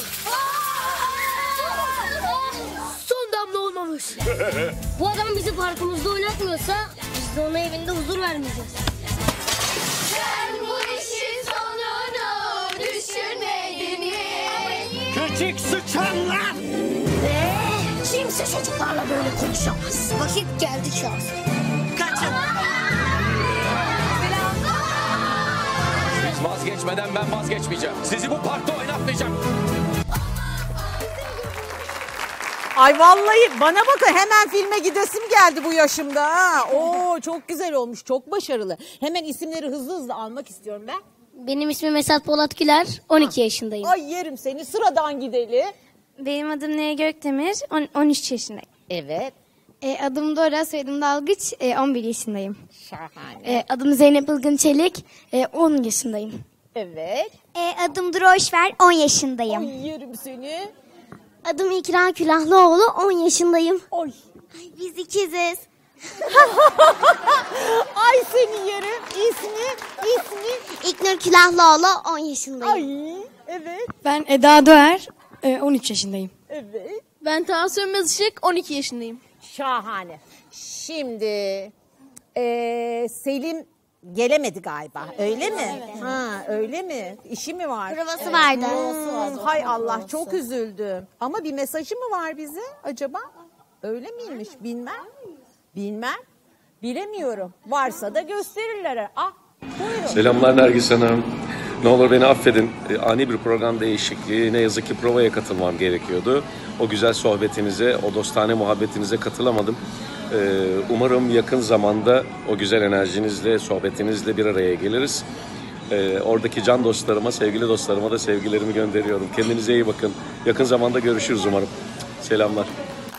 Son damla olmamış. Bu adam bizi parkımızda oynatmıyorsa biz de ona evinde huzur vermeyeceğiz. Sen bu işin sonunu düşünmedin mi? Küçük sıçanlar! Kimse çocuklarla böyle konuşamaz. Vakit geldi şans. Kaçın. Siz vazgeçmeden ben vazgeçmeyeceğim. Sizi bu parkta oynatmayacağım. Ay vallahi bana bakın, hemen filme gidesim geldi bu yaşımda. Ha. Oo çok güzel olmuş, çok başarılı. Hemen isimleri hızlı almak istiyorum ben. Benim ismim Esat Polat Güler, 12 yaşındayım. Ay yerim seni, sıradan gidelim. Benim adım Neye Gökdemir, 13 yaşındayım. Evet. Adım Dora, soyadım Dalgıç, 11 yaşındayım. Şahane. Adım Zeynep Ilgın Çelik, 10 yaşındayım. Evet. Adım Duru Hoşver, 10 yaşındayım. Ay yerim seni. Adım İkra Külahlıoğlu, 10 yaşındayım. Ay. Biz ikiziz. Ay seni yerim. İsmi. İknur Külahlıoğlu, 10 yaşındayım. Ay evet. Ben Eda Doğer, 13 yaşındayım. Evet. Ben Taha Sönmez Işık, 12 yaşındayım. Şahane. Şimdi Selim gelemedi galiba. Öyle mi? Evet. Ha, öyle mi? İşi mi var? Provası vardı. Hay Allah, çok üzüldüm. Ama bir mesajı mı var bize acaba? Öyle miymiş? Bilmem. Bilemiyorum. Varsa da gösterirler. Ah, buyurun. Selamlar Nergis Hanım. Ne olur beni affedin. Ani bir program değişikliği. Ne yazık ki provaya katılmam gerekiyordu. O güzel sohbetinize, o dostane muhabbetinize katılamadım. Umarım yakın zamanda o güzel enerjinizle, sohbetinizle bir araya geliriz. Oradaki can dostlarıma, sevgili dostlarıma da sevgilerimi gönderiyorum. Kendinize iyi bakın. Yakın zamanda görüşürüz umarım. Selamlar.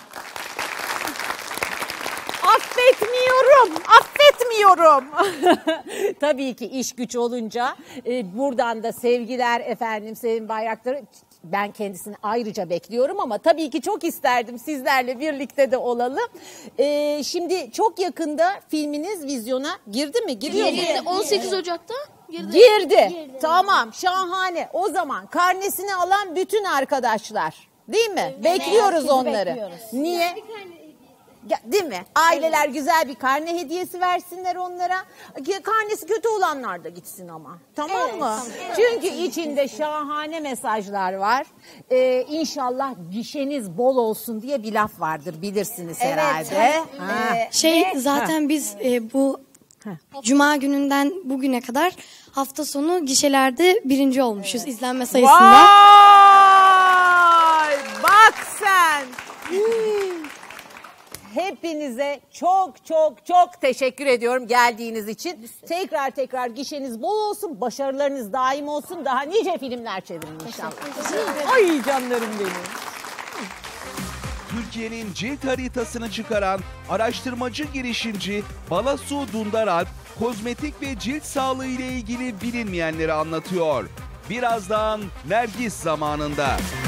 Affetmiyorum. Tabii ki iş güç olunca buradan da sevgiler efendim Sevim Bayraktar'a. Ben kendisini ayrıca bekliyorum ama tabii ki çok isterdim sizlerle birlikte de olalım. Şimdi çok yakında filminiz vizyona girdi mi? Giriyor mu? 18 Ocak'ta Girdi. Tamam, şahane. O zaman karnesini alan bütün arkadaşlar, değil mi? Bekliyoruz onları. Bekliyoruz. Niye? Değil mi? Aileler güzel bir karne hediyesi versinler onlara. Karnesi kötü olanlar da gitsin ama. Tamam mı? Çünkü içinde şahane mesajlar var. İnşallah gişeniz bol olsun diye bir laf vardır, bilirsiniz herhalde. Zaten biz bu Cuma gününden bugüne kadar hafta sonu gişelerde 1. olmuşuz izlenme sayısında. Vay! Bak sen! Hepinize çok teşekkür ediyorum geldiğiniz için. Tekrar gişeniz bol olsun, başarılarınız daim olsun. Daha nice filmler çevirin inşallah. Ay canlarım benim. Türkiye'nin cilt haritasını çıkaran araştırmacı girişimci Balasu Dundar-Alp, kozmetik ve cilt sağlığı ile ilgili bilinmeyenleri anlatıyor. Birazdan Nergis zamanında.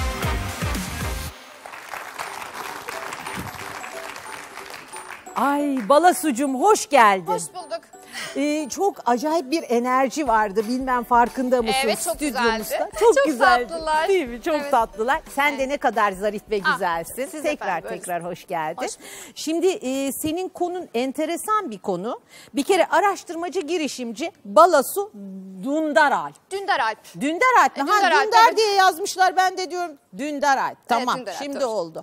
Ay Balasucuğum, hoş geldin. Hoş bulduk. Çok acayip bir enerji vardı. Bilmem farkında mısın? Evet, çok güzeldi. Çok güzeldi. Tatlılar. Değil mi? Çok tatlılar. Sen de ne kadar zarif ve güzelsin. Siz Tekrar hoş geldin. Hoş. Şimdi senin konun enteresan bir konu. Bir kere araştırmacı girişimci Balasu Dundar-Alp. Dundar-Alp. Dundar-Alp mi? Dundar-Alp, Dündar evet. diye yazmışlar. Ben de diyorum Dundar-Alp. Tamam, Dundar-Alp, şimdi doğru. oldu.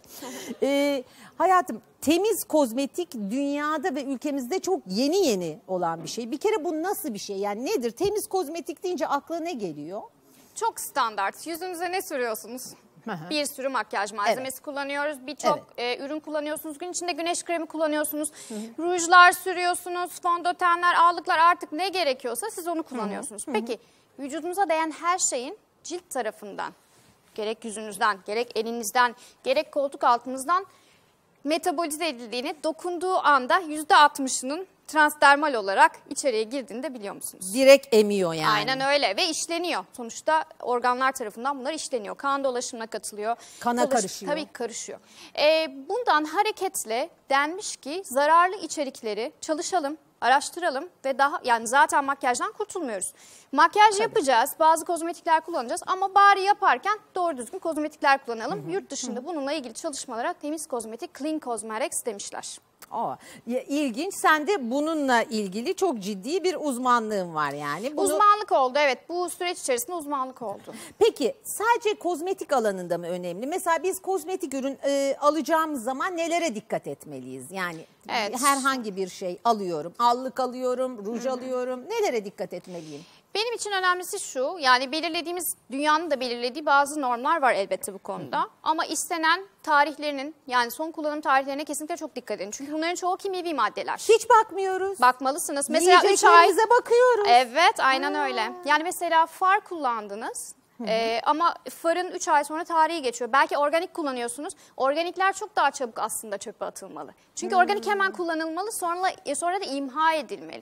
Hayatım, temiz kozmetik dünyada ve ülkemizde çok yeni olan bir şey. Bir kere bu nasıl bir şey? Yani nedir? Temiz kozmetik deyince akla ne geliyor? Çok standart. Yüzünüze ne sürüyorsunuz? Bir sürü makyaj malzemesi kullanıyoruz. Birçok ürün kullanıyorsunuz. Gün içinde güneş kremi kullanıyorsunuz. Rujlar sürüyorsunuz. Fondötenler, allıklar, artık ne gerekiyorsa siz onu kullanıyorsunuz. Peki vücudunuza değen her şeyin cilt tarafından, gerek yüzünüzden, gerek elinizden, gerek koltuk altınızdan metabolize edildiğini, dokunduğu anda %60'ının transdermal olarak içeriye girdiğini de biliyor musunuz? Direkt emiyor yani. Aynen öyle ve işleniyor. Sonuçta organlar tarafından bunlar işleniyor. Kan dolaşımına katılıyor. Kana karışıyor. Tabii karışıyor. Bundan hareketle denmiş ki zararlı içerikleri çalışalım, araştıralım ve daha, yani zaten makyajdan kurtulmuyoruz. Makyaj yapacağız, bazı kozmetikler kullanacağız ama bari yaparken doğru düzgün kozmetikler kullanalım. Yurt dışında bununla ilgili çalışmalara temiz kozmetik, clean cosmetics demişler. İlginç. Sen de bununla ilgili çok ciddi bir uzmanlığın var yani. Uzmanlık oldu, evet. Bu süreç içerisinde uzmanlık oldu. Peki sadece kozmetik alanında mı önemli? Mesela biz kozmetik ürün alacağımız zaman nelere dikkat etmeliyiz? Yani herhangi bir şey alıyorum, allık alıyorum, ruj alıyorum. Nelere dikkat etmeliyim? Benim için önemlisi şu, yani belirlediğimiz, dünyanın da belirlediği bazı normlar var elbette bu konuda. Ama istenen tarihlerinin, yani son kullanım tarihlerine kesinlikle çok dikkat edin. Çünkü bunların çoğu kimyevi maddeler. Hiç bakmıyoruz. Bakmalısınız. Mesela 3 ay... bakıyoruz. Evet, aynen öyle. Yani mesela far kullandınız. Ama farın 3 ay sonra tarihi geçiyor. Belki organik kullanıyorsunuz. Organikler çok daha çabuk aslında çöpe atılmalı. Çünkü organik hemen kullanılmalı, sonra da imha edilmeli.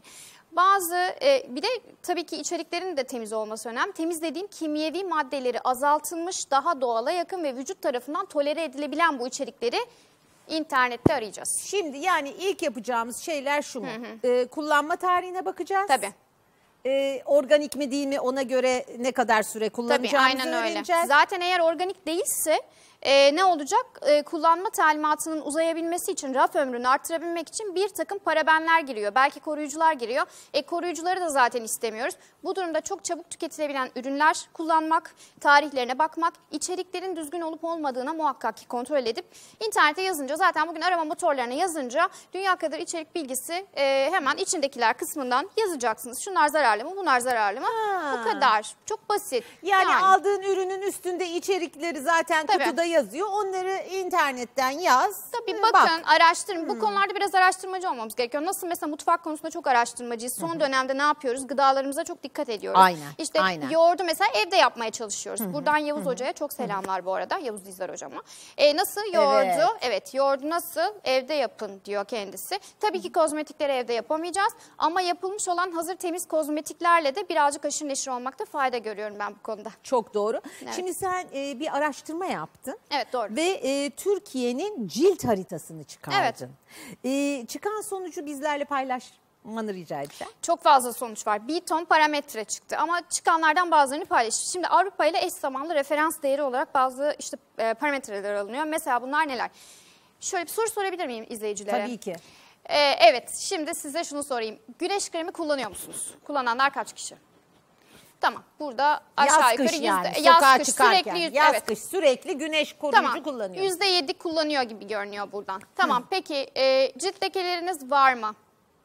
Bir de tabii ki içeriklerin de temiz olması önemli. Temiz dediğim kimyevi maddeleri azaltılmış, daha doğala yakın ve vücut tarafından tolere edilebilen bu içerikleri internette arayacağız. Şimdi yani ilk yapacağımız şeyler şu mu? Kullanma tarihine bakacağız. Tabii. Organik mi değil mi, ona göre ne kadar süre kullanacağımızı öğreneceğiz. Zaten eğer organik değilse ne olacak? Kullanma talimatının uzayabilmesi için, raf ömrünü arttırabilmek için bir takım parabenler giriyor. Belki koruyucular giriyor. Koruyucuları da zaten istemiyoruz. Bu durumda çok çabuk tüketilebilen ürünler kullanmak, tarihlerine bakmak, içeriklerin düzgün olup olmadığına muhakkak ki kontrol edip internete yazınca, zaten bugün arama motorlarına yazınca dünya kadar içerik bilgisi hemen içindekiler kısmından yazacaksınız. Şunlar zararlı mı, bunlar zararlı mı? Bu kadar. Çok basit. Yani aldığın ürünün üstünde içerikleri zaten kutuda yazıyor. Onları internetten yaz. Tabii bakın, araştırın. Bu konularda biraz araştırmacı olmamız gerekiyor. Nasıl mesela mutfak konusunda çok araştırmacıyız. Son dönemde ne yapıyoruz? Gıdalarımıza çok dikkat ediyoruz. Aynen. İşte yoğurdu mesela evde yapmaya çalışıyoruz. Buradan Yavuz Hoca'ya çok selamlar bu arada. Yavuz Dizdar Hocama. Nasıl yoğurdu? Evet, yoğurdu nasıl evde yapın diyor kendisi. Tabii ki kozmetikleri evde yapamayacağız. Ama yapılmış olan hazır temiz kozmetiklerle de birazcık aşırı neşir olmakta fayda görüyorum ben bu konuda. Çok doğru. Evet. Şimdi sen bir araştırma yaptın. Evet, doğru. Ve Türkiye'nin cilt haritasını çıkardın. Evet. Çıkan sonucu bizlerle paylaşmanı rica edeceğim. Çok fazla sonuç var. Bir ton parametre çıktı ama çıkanlardan bazılarını paylaştık. Şimdi Avrupa ile eş zamanlı referans değeri olarak bazı işte parametreler alınıyor. Mesela bunlar neler? Şöyle bir soru sorabilir miyim izleyicilere? Tabii ki. Evet, şimdi size şunu sorayım. Güneş kremi kullanıyor musunuz? Kullananlar kaç kişi? Tamam, burada aşağı yukarı kış yani. yaz kış sürekli yaz kış sürekli güneş koruyucu kullanıyor. %7 kullanıyor gibi görünüyor buradan. Tamam, peki cilt lekeleriniz var mı?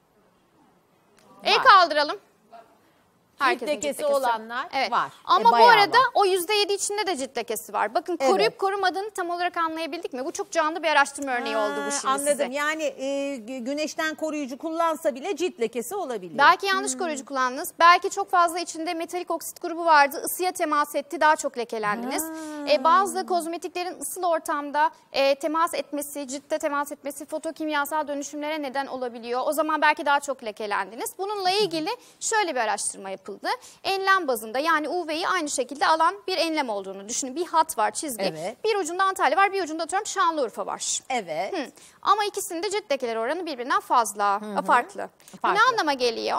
El kaldıralım. Cilt lekesi olanlar var. Ama bu arada o %7 içinde de cilt lekesi var. Bakın koruyup korumadığını tam olarak anlayabildik mi? Bu çok canlı bir araştırma örneği oldu bu şimdi anladım. size. Yani güneşten koruyucu kullansa bile cilt lekesi olabiliyor. Belki yanlış koruyucu kullandınız. Belki çok fazla içinde metalik oksit grubu vardı. Isıya temas etti, daha çok lekelendiniz. Bazı kozmetiklerin ısıl ortamda temas etmesi, ciltte temas etmesi fotokimyasal dönüşümlere neden olabiliyor. O zaman belki daha çok lekelendiniz. Bununla ilgili şöyle bir araştırma yapıldı. Enlem bazında, yani UV'yi aynı şekilde alan bir enlem olduğunu düşünün. Bir hat var, çizgi. Evet. Bir ucunda Antalya var, bir ucunda atıyorum Şanlıurfa var. Evet. Ama ikisinin de cilt lekeleri oranı birbirinden fazla, farklı. Bu ne anlama geliyor?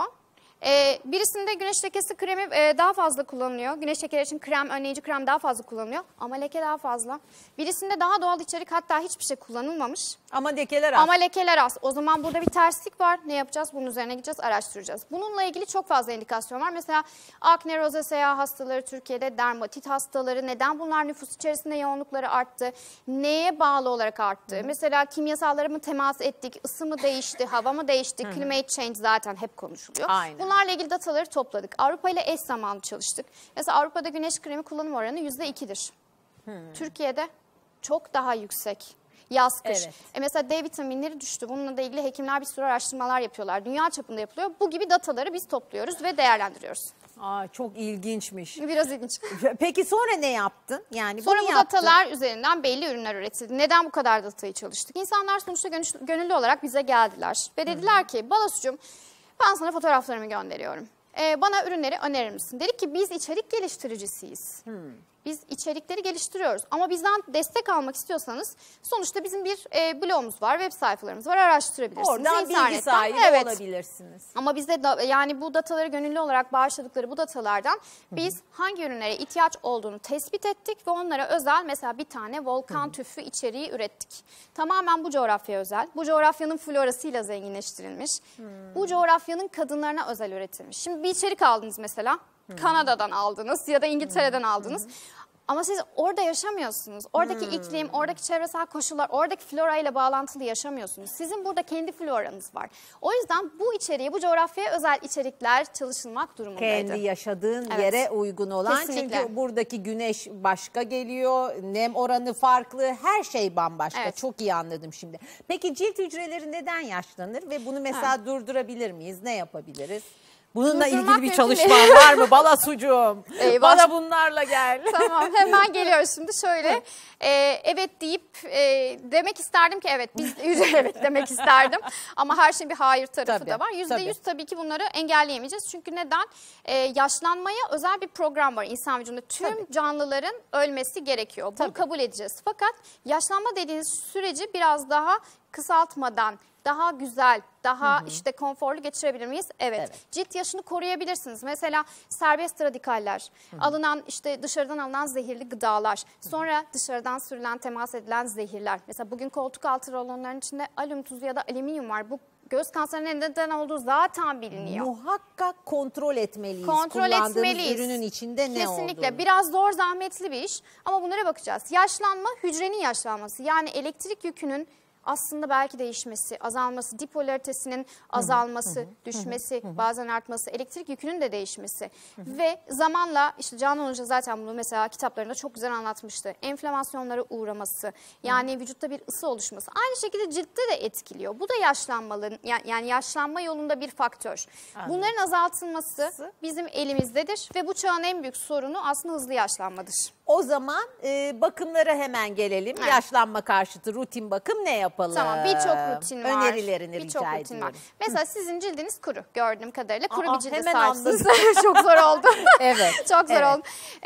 Birisinde güneş lekesi kremi daha fazla kullanılıyor. Güneş lekeleri için önleyici krem daha fazla kullanılıyor. Ama leke daha fazla. Birisinde daha doğal içerik, hatta hiçbir şey kullanılmamış. Ama lekeler az. Ama lekeler az. O zaman burada bir terslik var. Ne yapacağız? Bunun üzerine gideceğiz, araştıracağız. Bununla ilgili çok fazla indikasyon var. Mesela akne, rozasea hastaları Türkiye'de, dermatit hastaları. Neden bunlar nüfus içerisinde yoğunlukları arttı? Neye bağlı olarak arttı? Mesela kimyasallara mı temas ettik? Isı mı değişti? Hava mı değişti? Climate change zaten hep konuşuluyor. Aynen. Bunlarla ilgili dataları topladık. Avrupa ile eş zamanlı çalıştık. Mesela Avrupa'da güneş kremi kullanım oranı %2'dir. Türkiye'de çok daha yüksek. Yaz kış. Evet. Mesela D vitaminleri düştü. Bununla da ilgili hekimler bir sürü araştırmalar yapıyorlar. Dünya çapında yapılıyor. Bu gibi dataları biz topluyoruz ve değerlendiriyoruz. Çok ilginçmiş. Biraz ilginç. Peki sonra ne yaptın? Yani sonra bu datalar üzerinden belli ürünler üretildi. Neden bu kadar datayı çalıştık? İnsanlar sonuçta gönüllü olarak bize geldiler. Ve dediler ki Balasucuğum, ben sana fotoğraflarımı gönderiyorum. Bana ürünleri önerir misin? Dedik ki biz içerik geliştiricisiyiz. Biz içerikleri geliştiriyoruz. Ama bizden destek almak istiyorsanız sonuçta bizim bir blogumuz var, web sayfalarımız var, araştırabilirsiniz. Oradan bilgi sahibi olabilirsiniz. Ama bize yani bu dataları gönüllü olarak bağışladıkları bu datalardan biz hangi ürünlere ihtiyaç olduğunu tespit ettik ve onlara özel mesela bir tane volkan tüfü içeriği ürettik. Tamamen bu coğrafyaya özel. Bu coğrafyanın florasıyla zenginleştirilmiş. Bu coğrafyanın kadınlarına özel üretilmiş. Şimdi bir içerik aldınız mesela. Kanada'dan aldınız ya da İngiltere'den aldınız. Ama siz orada yaşamıyorsunuz. Oradaki iklim, oradaki çevresel koşullar, oradaki flora ile bağlantılı yaşamıyorsunuz. Sizin burada kendi floranız var. O yüzden bu içeriğe, bu coğrafyaya özel içerikler çalışılmak durumundaydı. Kendi yaşadığın yere uygun olan. Kesinlikle. Çünkü buradaki güneş başka geliyor, nem oranı farklı, her şey bambaşka. Evet. Çok iyi anladım şimdi. Peki cilt hücreleri neden yaşlanır ve bunu mesela durdurabilir miyiz? Ne yapabiliriz? Bununla ilgili bir çalışman var mı Balasucuğum? Bana bunlarla gel. Tamam, hemen geliyoruz şimdi. Şöyle evet deyip demek isterdim ki evet biz evet demek isterdim. Ama her şeyin bir hayır tarafı da var. %100 tabii ki bunları engelleyemeyeceğiz. Çünkü neden? Yaşlanmaya özel bir program var insan vücudunda. Tüm canlıların ölmesi gerekiyor. Bunu kabul edeceğiz. Fakat yaşlanma dediğiniz süreci biraz daha kısaltmadan daha güzel, daha işte konforlu geçirebilir miyiz? Evet. Cilt yaşını koruyabilirsiniz. Mesela serbest radikaller, alınan işte dışarıdan alınan zehirli gıdalar, sonra dışarıdan sürülen, temas edilen zehirler. Mesela bugün koltuk altı rolonların içinde alüminyum tuzu ya da alüminyum var. Bu göz kanserine neden olduğu zaten biliniyor. Muhakkak kontrol etmeliyiz. Kontrol etmeliyiz. Ürünün içinde ne olduğunu. Kesinlikle. Biraz zor, zahmetli bir iş ama bunlara bakacağız. Yaşlanma, hücrenin yaşlanması. Yani elektrik yükünün aslında belki değişmesi, azalması, dipolaritesinin azalması, düşmesi, bazen artması, elektrik yükünün de değişmesi ve zamanla işte Canan Hoca zaten bunu mesela kitaplarında çok güzel anlatmıştı. Enflamasyonlara uğraması, yani vücutta bir ısı oluşması. Aynı şekilde ciltte de etkiliyor. Bu da yaşlanmaların, yani yaşlanma yolunda bir faktör. Bunların azaltılması bizim elimizdedir ve bu çağın en büyük sorunu aslında hızlı yaşlanmadır. O zaman bakımlara hemen gelelim. Evet. Yaşlanma karşıtı rutin bakım ne yapalım? Tamam, birçok rutin var. Önerilerini rica ediyorum. Mesela sizin cildiniz kuru gördüğüm kadarıyla. Kuru bir cilde sahipsiniz. Çok zor oldu. Evet. Çok zor oldu.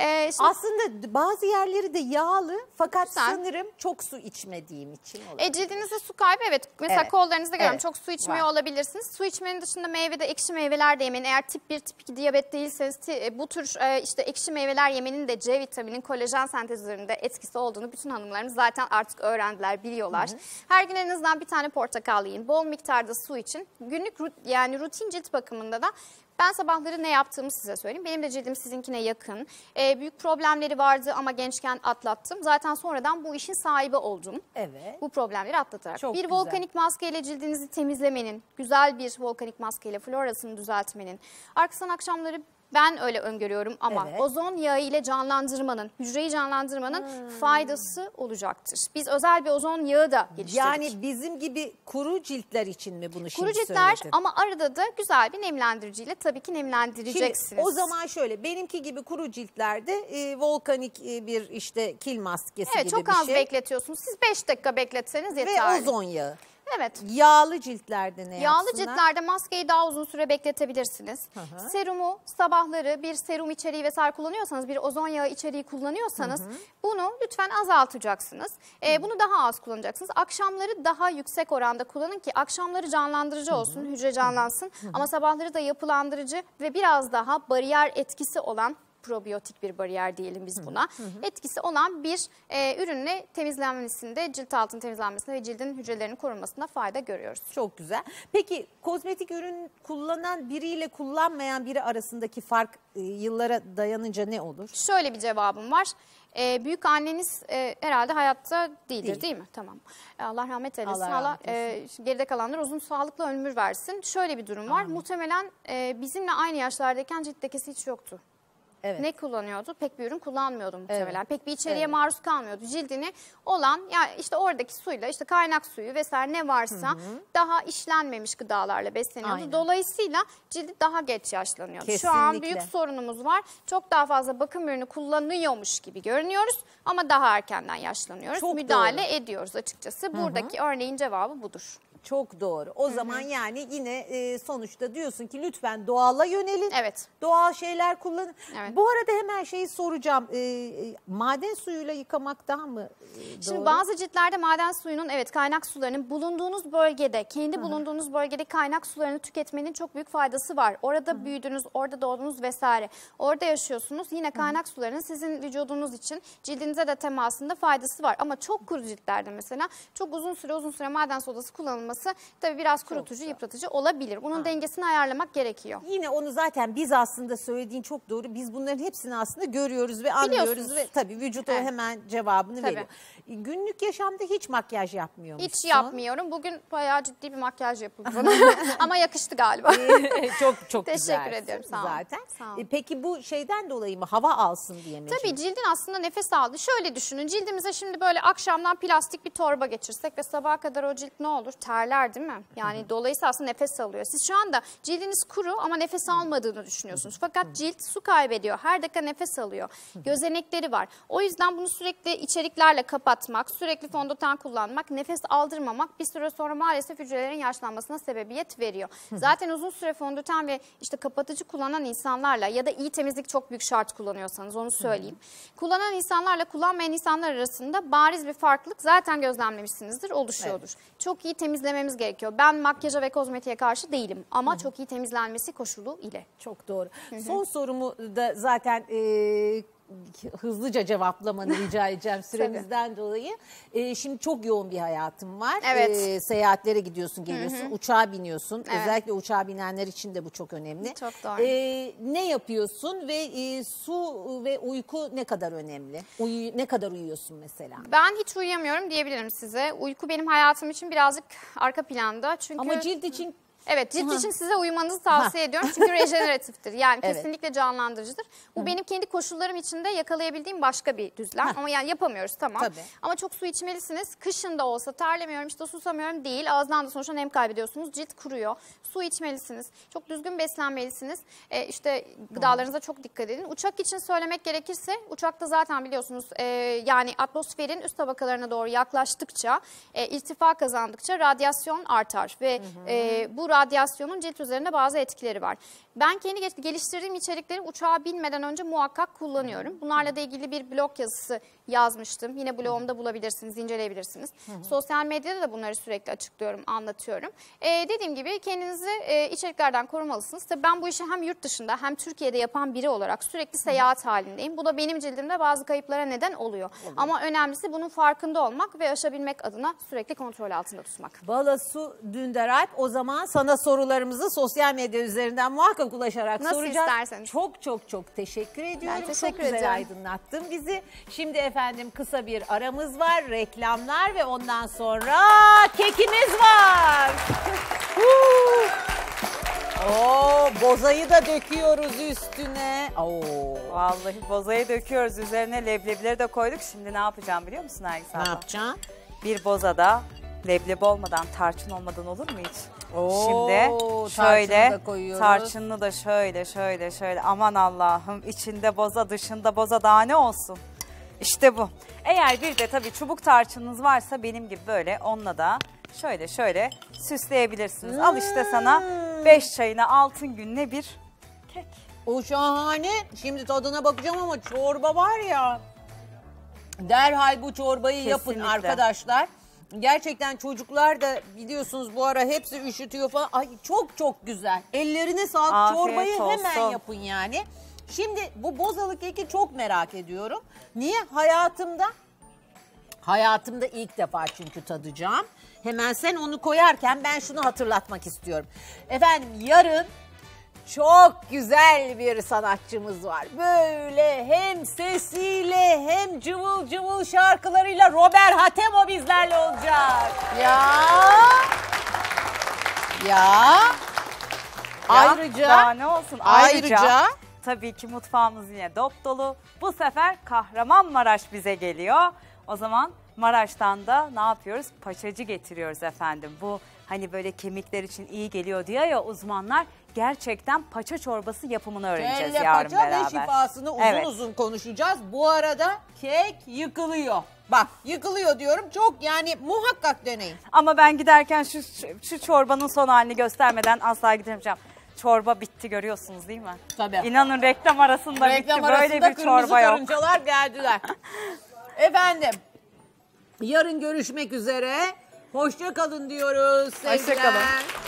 Aslında bazı yerleri de yağlı fakat sanırım çok su içmediğim için olabilir. Cildinizde su kaybı Mesela kollarınızda görüyorum çok su içmiyor olabilirsiniz. Su içmenin dışında meyvede ekşi meyveler de yemeyin. Eğer tip 1, tip 2 diyabet değilseniz bu tür işte ekşi meyveler yemenin de C vitaminin kolajen sentezi üzerinde etkisi olduğunu bütün hanımlarımız zaten artık öğrendiler, biliyorlar. Her gün en azından bir tane portakal yiyin. Bol miktarda su için. Günlük yani rutin cilt bakımında da ben sabahları ne yaptığımı size söyleyeyim. Benim de cildim sizinkine yakın. Büyük problemleri vardı ama gençken atlattım. Zaten sonradan bu işin sahibi oldum. Evet. Bu problemleri atlatarak. Çok bir güzel. volkanik maskeyle cildinizi temizlemenin, güzel bir volkanik maskeyle florasını düzeltmenin, arkasından akşamları ben öyle öngörüyorum ama ozon yağı ile canlandırmanın, hücreyi canlandırmanın faydası olacaktır. Biz özel bir ozon yağı da geliştirdik. Yani bizim gibi kuru ciltler için mi bunu şimdi kuru ciltler söyledin? Ama arada da güzel bir nemlendiriciyle tabii ki nemlendireceksiniz. Şimdi, o zaman şöyle, benimki gibi kuru ciltlerde volkanik bir işte kil maskesi gibi bir şey. Evet, çok az bekletiyorsunuz. Siz 5 dakika bekletseniz yeterli. Ve ozon yağı. Evet. Yağlı ciltlerde ne Yağlı yapsınlar? ciltlerde maskeyi daha uzun süre bekletebilirsiniz. Serumu sabahları bir serum içeriği vesaire kullanıyorsanız, bir ozon yağı içeriği kullanıyorsanız bunu lütfen azaltacaksınız. Bunu daha az kullanacaksınız. Akşamları daha yüksek oranda kullanın ki akşamları canlandırıcı olsun, hücre canlansın. Ama sabahları da yapılandırıcı ve biraz daha bariyer etkisi olan, probiyotik bir bariyer diyelim biz buna. Etkisi olan bir ürünle temizlenmesinde, cilt altının temizlenmesinde ve cildin hücrelerinin korunmasında fayda görüyoruz. Çok güzel. Peki kozmetik ürün kullanan biriyle kullanmayan biri arasındaki fark yıllara dayanınca ne olur? Şöyle bir cevabım var. Büyük anneniz herhalde hayatta değildir değil mi? Tamam. Allah rahmet eylesin. Allah geride kalanlar uzun sağlıklı ömür versin. Şöyle bir durum var. Muhtemelen bizimle aynı yaşlardayken cilt lekesi hiç yoktu. Evet. Ne kullanıyordu? Pek bir ürün kullanmıyordu muhtemelen. Pek bir içeriğe maruz kalmıyordu. Cildini olan yani işte oradaki suyla, işte kaynak suyu vesaire ne varsa daha işlenmemiş gıdalarla besleniyordu. Aynen. Dolayısıyla cildi daha geç yaşlanıyordu. Kesinlikle. Şu an büyük sorunumuz var. Çok daha fazla bakım ürünü kullanıyormuş gibi görünüyoruz ama daha erkenden yaşlanıyoruz. Çok müdahale doğru. ediyoruz açıkçası. Buradaki örneğin cevabı budur. Çok doğru. O zaman yani yine sonuçta diyorsun ki lütfen doğala yönelin. Evet. Doğal şeyler kullanın. Evet. Bu arada hemen şeyi soracağım. Maden suyuyla yıkamak daha mı doğru? Şimdi bazı ciltlerde maden suyunun, kaynak sularının bulunduğunuz bölgede, kendi bulunduğunuz bölgede kaynak sularını tüketmenin çok büyük faydası var. Orada büyüdünüz, orada doğdunuz vesaire. Orada yaşıyorsunuz. Yine kaynak sularının sizin vücudunuz için cildinize de temasında faydası var. Ama çok kuru ciltlerde mesela çok uzun süre maden sodası kullanılması tabii biraz kurutucu, yıpratıcı olabilir. Bunun dengesini ayarlamak gerekiyor. Yine onu zaten biz aslında söylediğin çok doğru. Biz bunların hepsini aslında görüyoruz ve anlıyoruz ve tabii vücut o hemen cevabını veriyor. Günlük yaşamda hiç makyaj yapmıyor musun? Hiç yapmıyorum. Bugün bayağı ciddi bir makyaj yapıldı bana. Ama yakıştı galiba. Çok Teşekkür ediyorum. Sağ olun. Zaten. Sağ olun. Peki bu şeyden dolayı mı? Hava alsın diye mi? Tabii cildin aslında nefes aldı. Şöyle düşünün, cildimize şimdi böyle akşamdan plastik bir torba geçirsek ve sabaha kadar o cilt ne olur? Terler. derler değil mi? Yani dolayısıyla aslında nefes alıyor. Siz şu anda cildiniz kuru ama nefes almadığını düşünüyorsunuz. Fakat cilt su kaybediyor. Her dakika nefes alıyor. Gözenekleri var. O yüzden bunu sürekli içeriklerle kapatmak, sürekli fondöten kullanmak, nefes aldırmamak bir süre sonra maalesef hücrelerin yaşlanmasına sebebiyet veriyor. Zaten uzun süre fondöten ve işte kapatıcı kullanan insanlarla ya da iyi temizlik çok büyük şart kullanıyorsanız onu söyleyeyim. Kullanan insanlarla kullanmayan insanlar arasında bariz bir farklılık zaten gözlemlemişsinizdir, oluşuyordur. Evet. Çok iyi temizlememiz gerekiyor. Ben makyaja ve kozmetiğe karşı değilim ama çok iyi temizlenmesi koşulu ile. Çok doğru. Son sorumu da zaten hızlıca cevaplamanı rica edeceğim süremizden dolayı. Şimdi çok yoğun bir hayatım var. Evet. Seyahatlere gidiyorsun, geliyorsun, uçağa biniyorsun. Evet. Özellikle uçağa binenler için de bu çok önemli. Çok doğru. Ne yapıyorsun ve su ve uyku ne kadar önemli? Ne kadar uyuyorsun mesela? Ben hiç uyuyamıyorum diyebilirim size. Uyku benim hayatım için birazcık arka planda. Çünkü ama cilt için... Evet, cilt için size uyumanızı tavsiye ediyorum. Çünkü rejeneratiftir. Yani kesinlikle canlandırıcıdır. Bu benim kendi koşullarım içinde yakalayabildiğim başka bir düzlem. Ama yani yapamıyoruz tamam. Tabii. Ama çok su içmelisiniz. Kışın da olsa terlemiyorum, işte susamıyorum değil. Ağızdan da sonuçta nem kaybediyorsunuz. Cilt kuruyor. Su içmelisiniz. Çok düzgün beslenmelisiniz. İşte gıdalarınıza çok dikkat edin. Uçak için söylemek gerekirse uçakta zaten biliyorsunuz yani atmosferin üst tabakalarına doğru yaklaştıkça, irtifa kazandıkça radyasyon artar. Ve bu radyasyonun cilt üzerinde bazı etkileri var. Ben kendi geliştirdiğim içerikleri uçağa binmeden önce muhakkak kullanıyorum. Bunlarla da ilgili bir blog yazısı yazmıştım. Yine blogumda bulabilirsiniz, inceleyebilirsiniz. Sosyal medyada da bunları sürekli açıklıyorum, anlatıyorum. Dediğim gibi kendinizi içeriklerden korumalısınız. Tabii ben bu işi hem yurt dışında hem Türkiye'de yapan biri olarak sürekli seyahat halindeyim. Bu da benim cildimde bazı kayıplara neden oluyor. Ama önemlisi bunun farkında olmak ve aşabilmek adına sürekli kontrol altında tutmak. Balasu Dündaralp, o zaman sana sorularımızı sosyal medya üzerinden muhakkak ulaşarak nasıl soracağız. İsterseniz. Çok teşekkür ediyorum. Ben teşekkür çok güzel ederim. aydınlattın bizi. Şimdi efendim kısa bir aramız var, reklamlar ve ondan sonra kekimiz var. Bozayı da döküyoruz üstüne. Vallahi bozayı döküyoruz, üzerine leblebileri de koyduk. Şimdi ne yapacağım biliyor musun Nergis abla? Ne yapacaksın? Bir bozada leblebi olmadan, tarçın olmadan olur mu hiç? Şimdi şöyle tarçınlı da şöyle aman Allah'ım, içinde boza dışında boza, daha ne olsun? İşte bu. Eğer bir de tabii çubuk tarçınınız varsa benim gibi böyle onunla da şöyle süsleyebilirsiniz. Al işte sana 5 çayına altın gününe bir kek. O şahane. Şimdi tadına bakacağım ama çorba var ya. Derhal bu çorbayı yapın arkadaşlar. Gerçekten çocuklar da biliyorsunuz bu ara hepsi üşütüyor falan. Ay çok güzel. Ellerine sağlık. Afiyet çorbayı olsun. Hemen yapın yani. Şimdi bu bozalı keki çok merak ediyorum. Niye? Hayatımda ilk defa çünkü tadacağım. Hemen sen onu koyarken ben şunu hatırlatmak istiyorum. Efendim yarın çok güzel bir sanatçımız var. Böyle hem sesiyle hem cıvıl cıvıl şarkılarıyla Robert Hatemo bizlerle olacak. Ya. Ayrıca daha ne olsun? Ayrıca tabii ki mutfağımız yine dop dolu. Bu sefer Kahramanmaraş bize geliyor. O zaman Maraş'tan da ne yapıyoruz? Paçacı getiriyoruz efendim. Bu hani böyle kemikler için iyi geliyor diyor ya uzmanlar. Gerçekten paça çorbası yapımını öğreneceğiz yarın beraber. Kelle paça ve şifasını uzun konuşacağız. Bu arada kek yıkılıyor. Bak yıkılıyor diyorum, çok yani muhakkak deneyin. Ama ben giderken şu çorbanın son halini göstermeden asla gidemeyeceğim. Çorba bitti, görüyorsunuz değil mi? Tabii. İnanın reklam arasında bitti. Böyle bir çorba yok. Karıncalar geldiler. Efendim yarın görüşmek üzere. Hoşça kalın diyoruz. Hoşça kalın.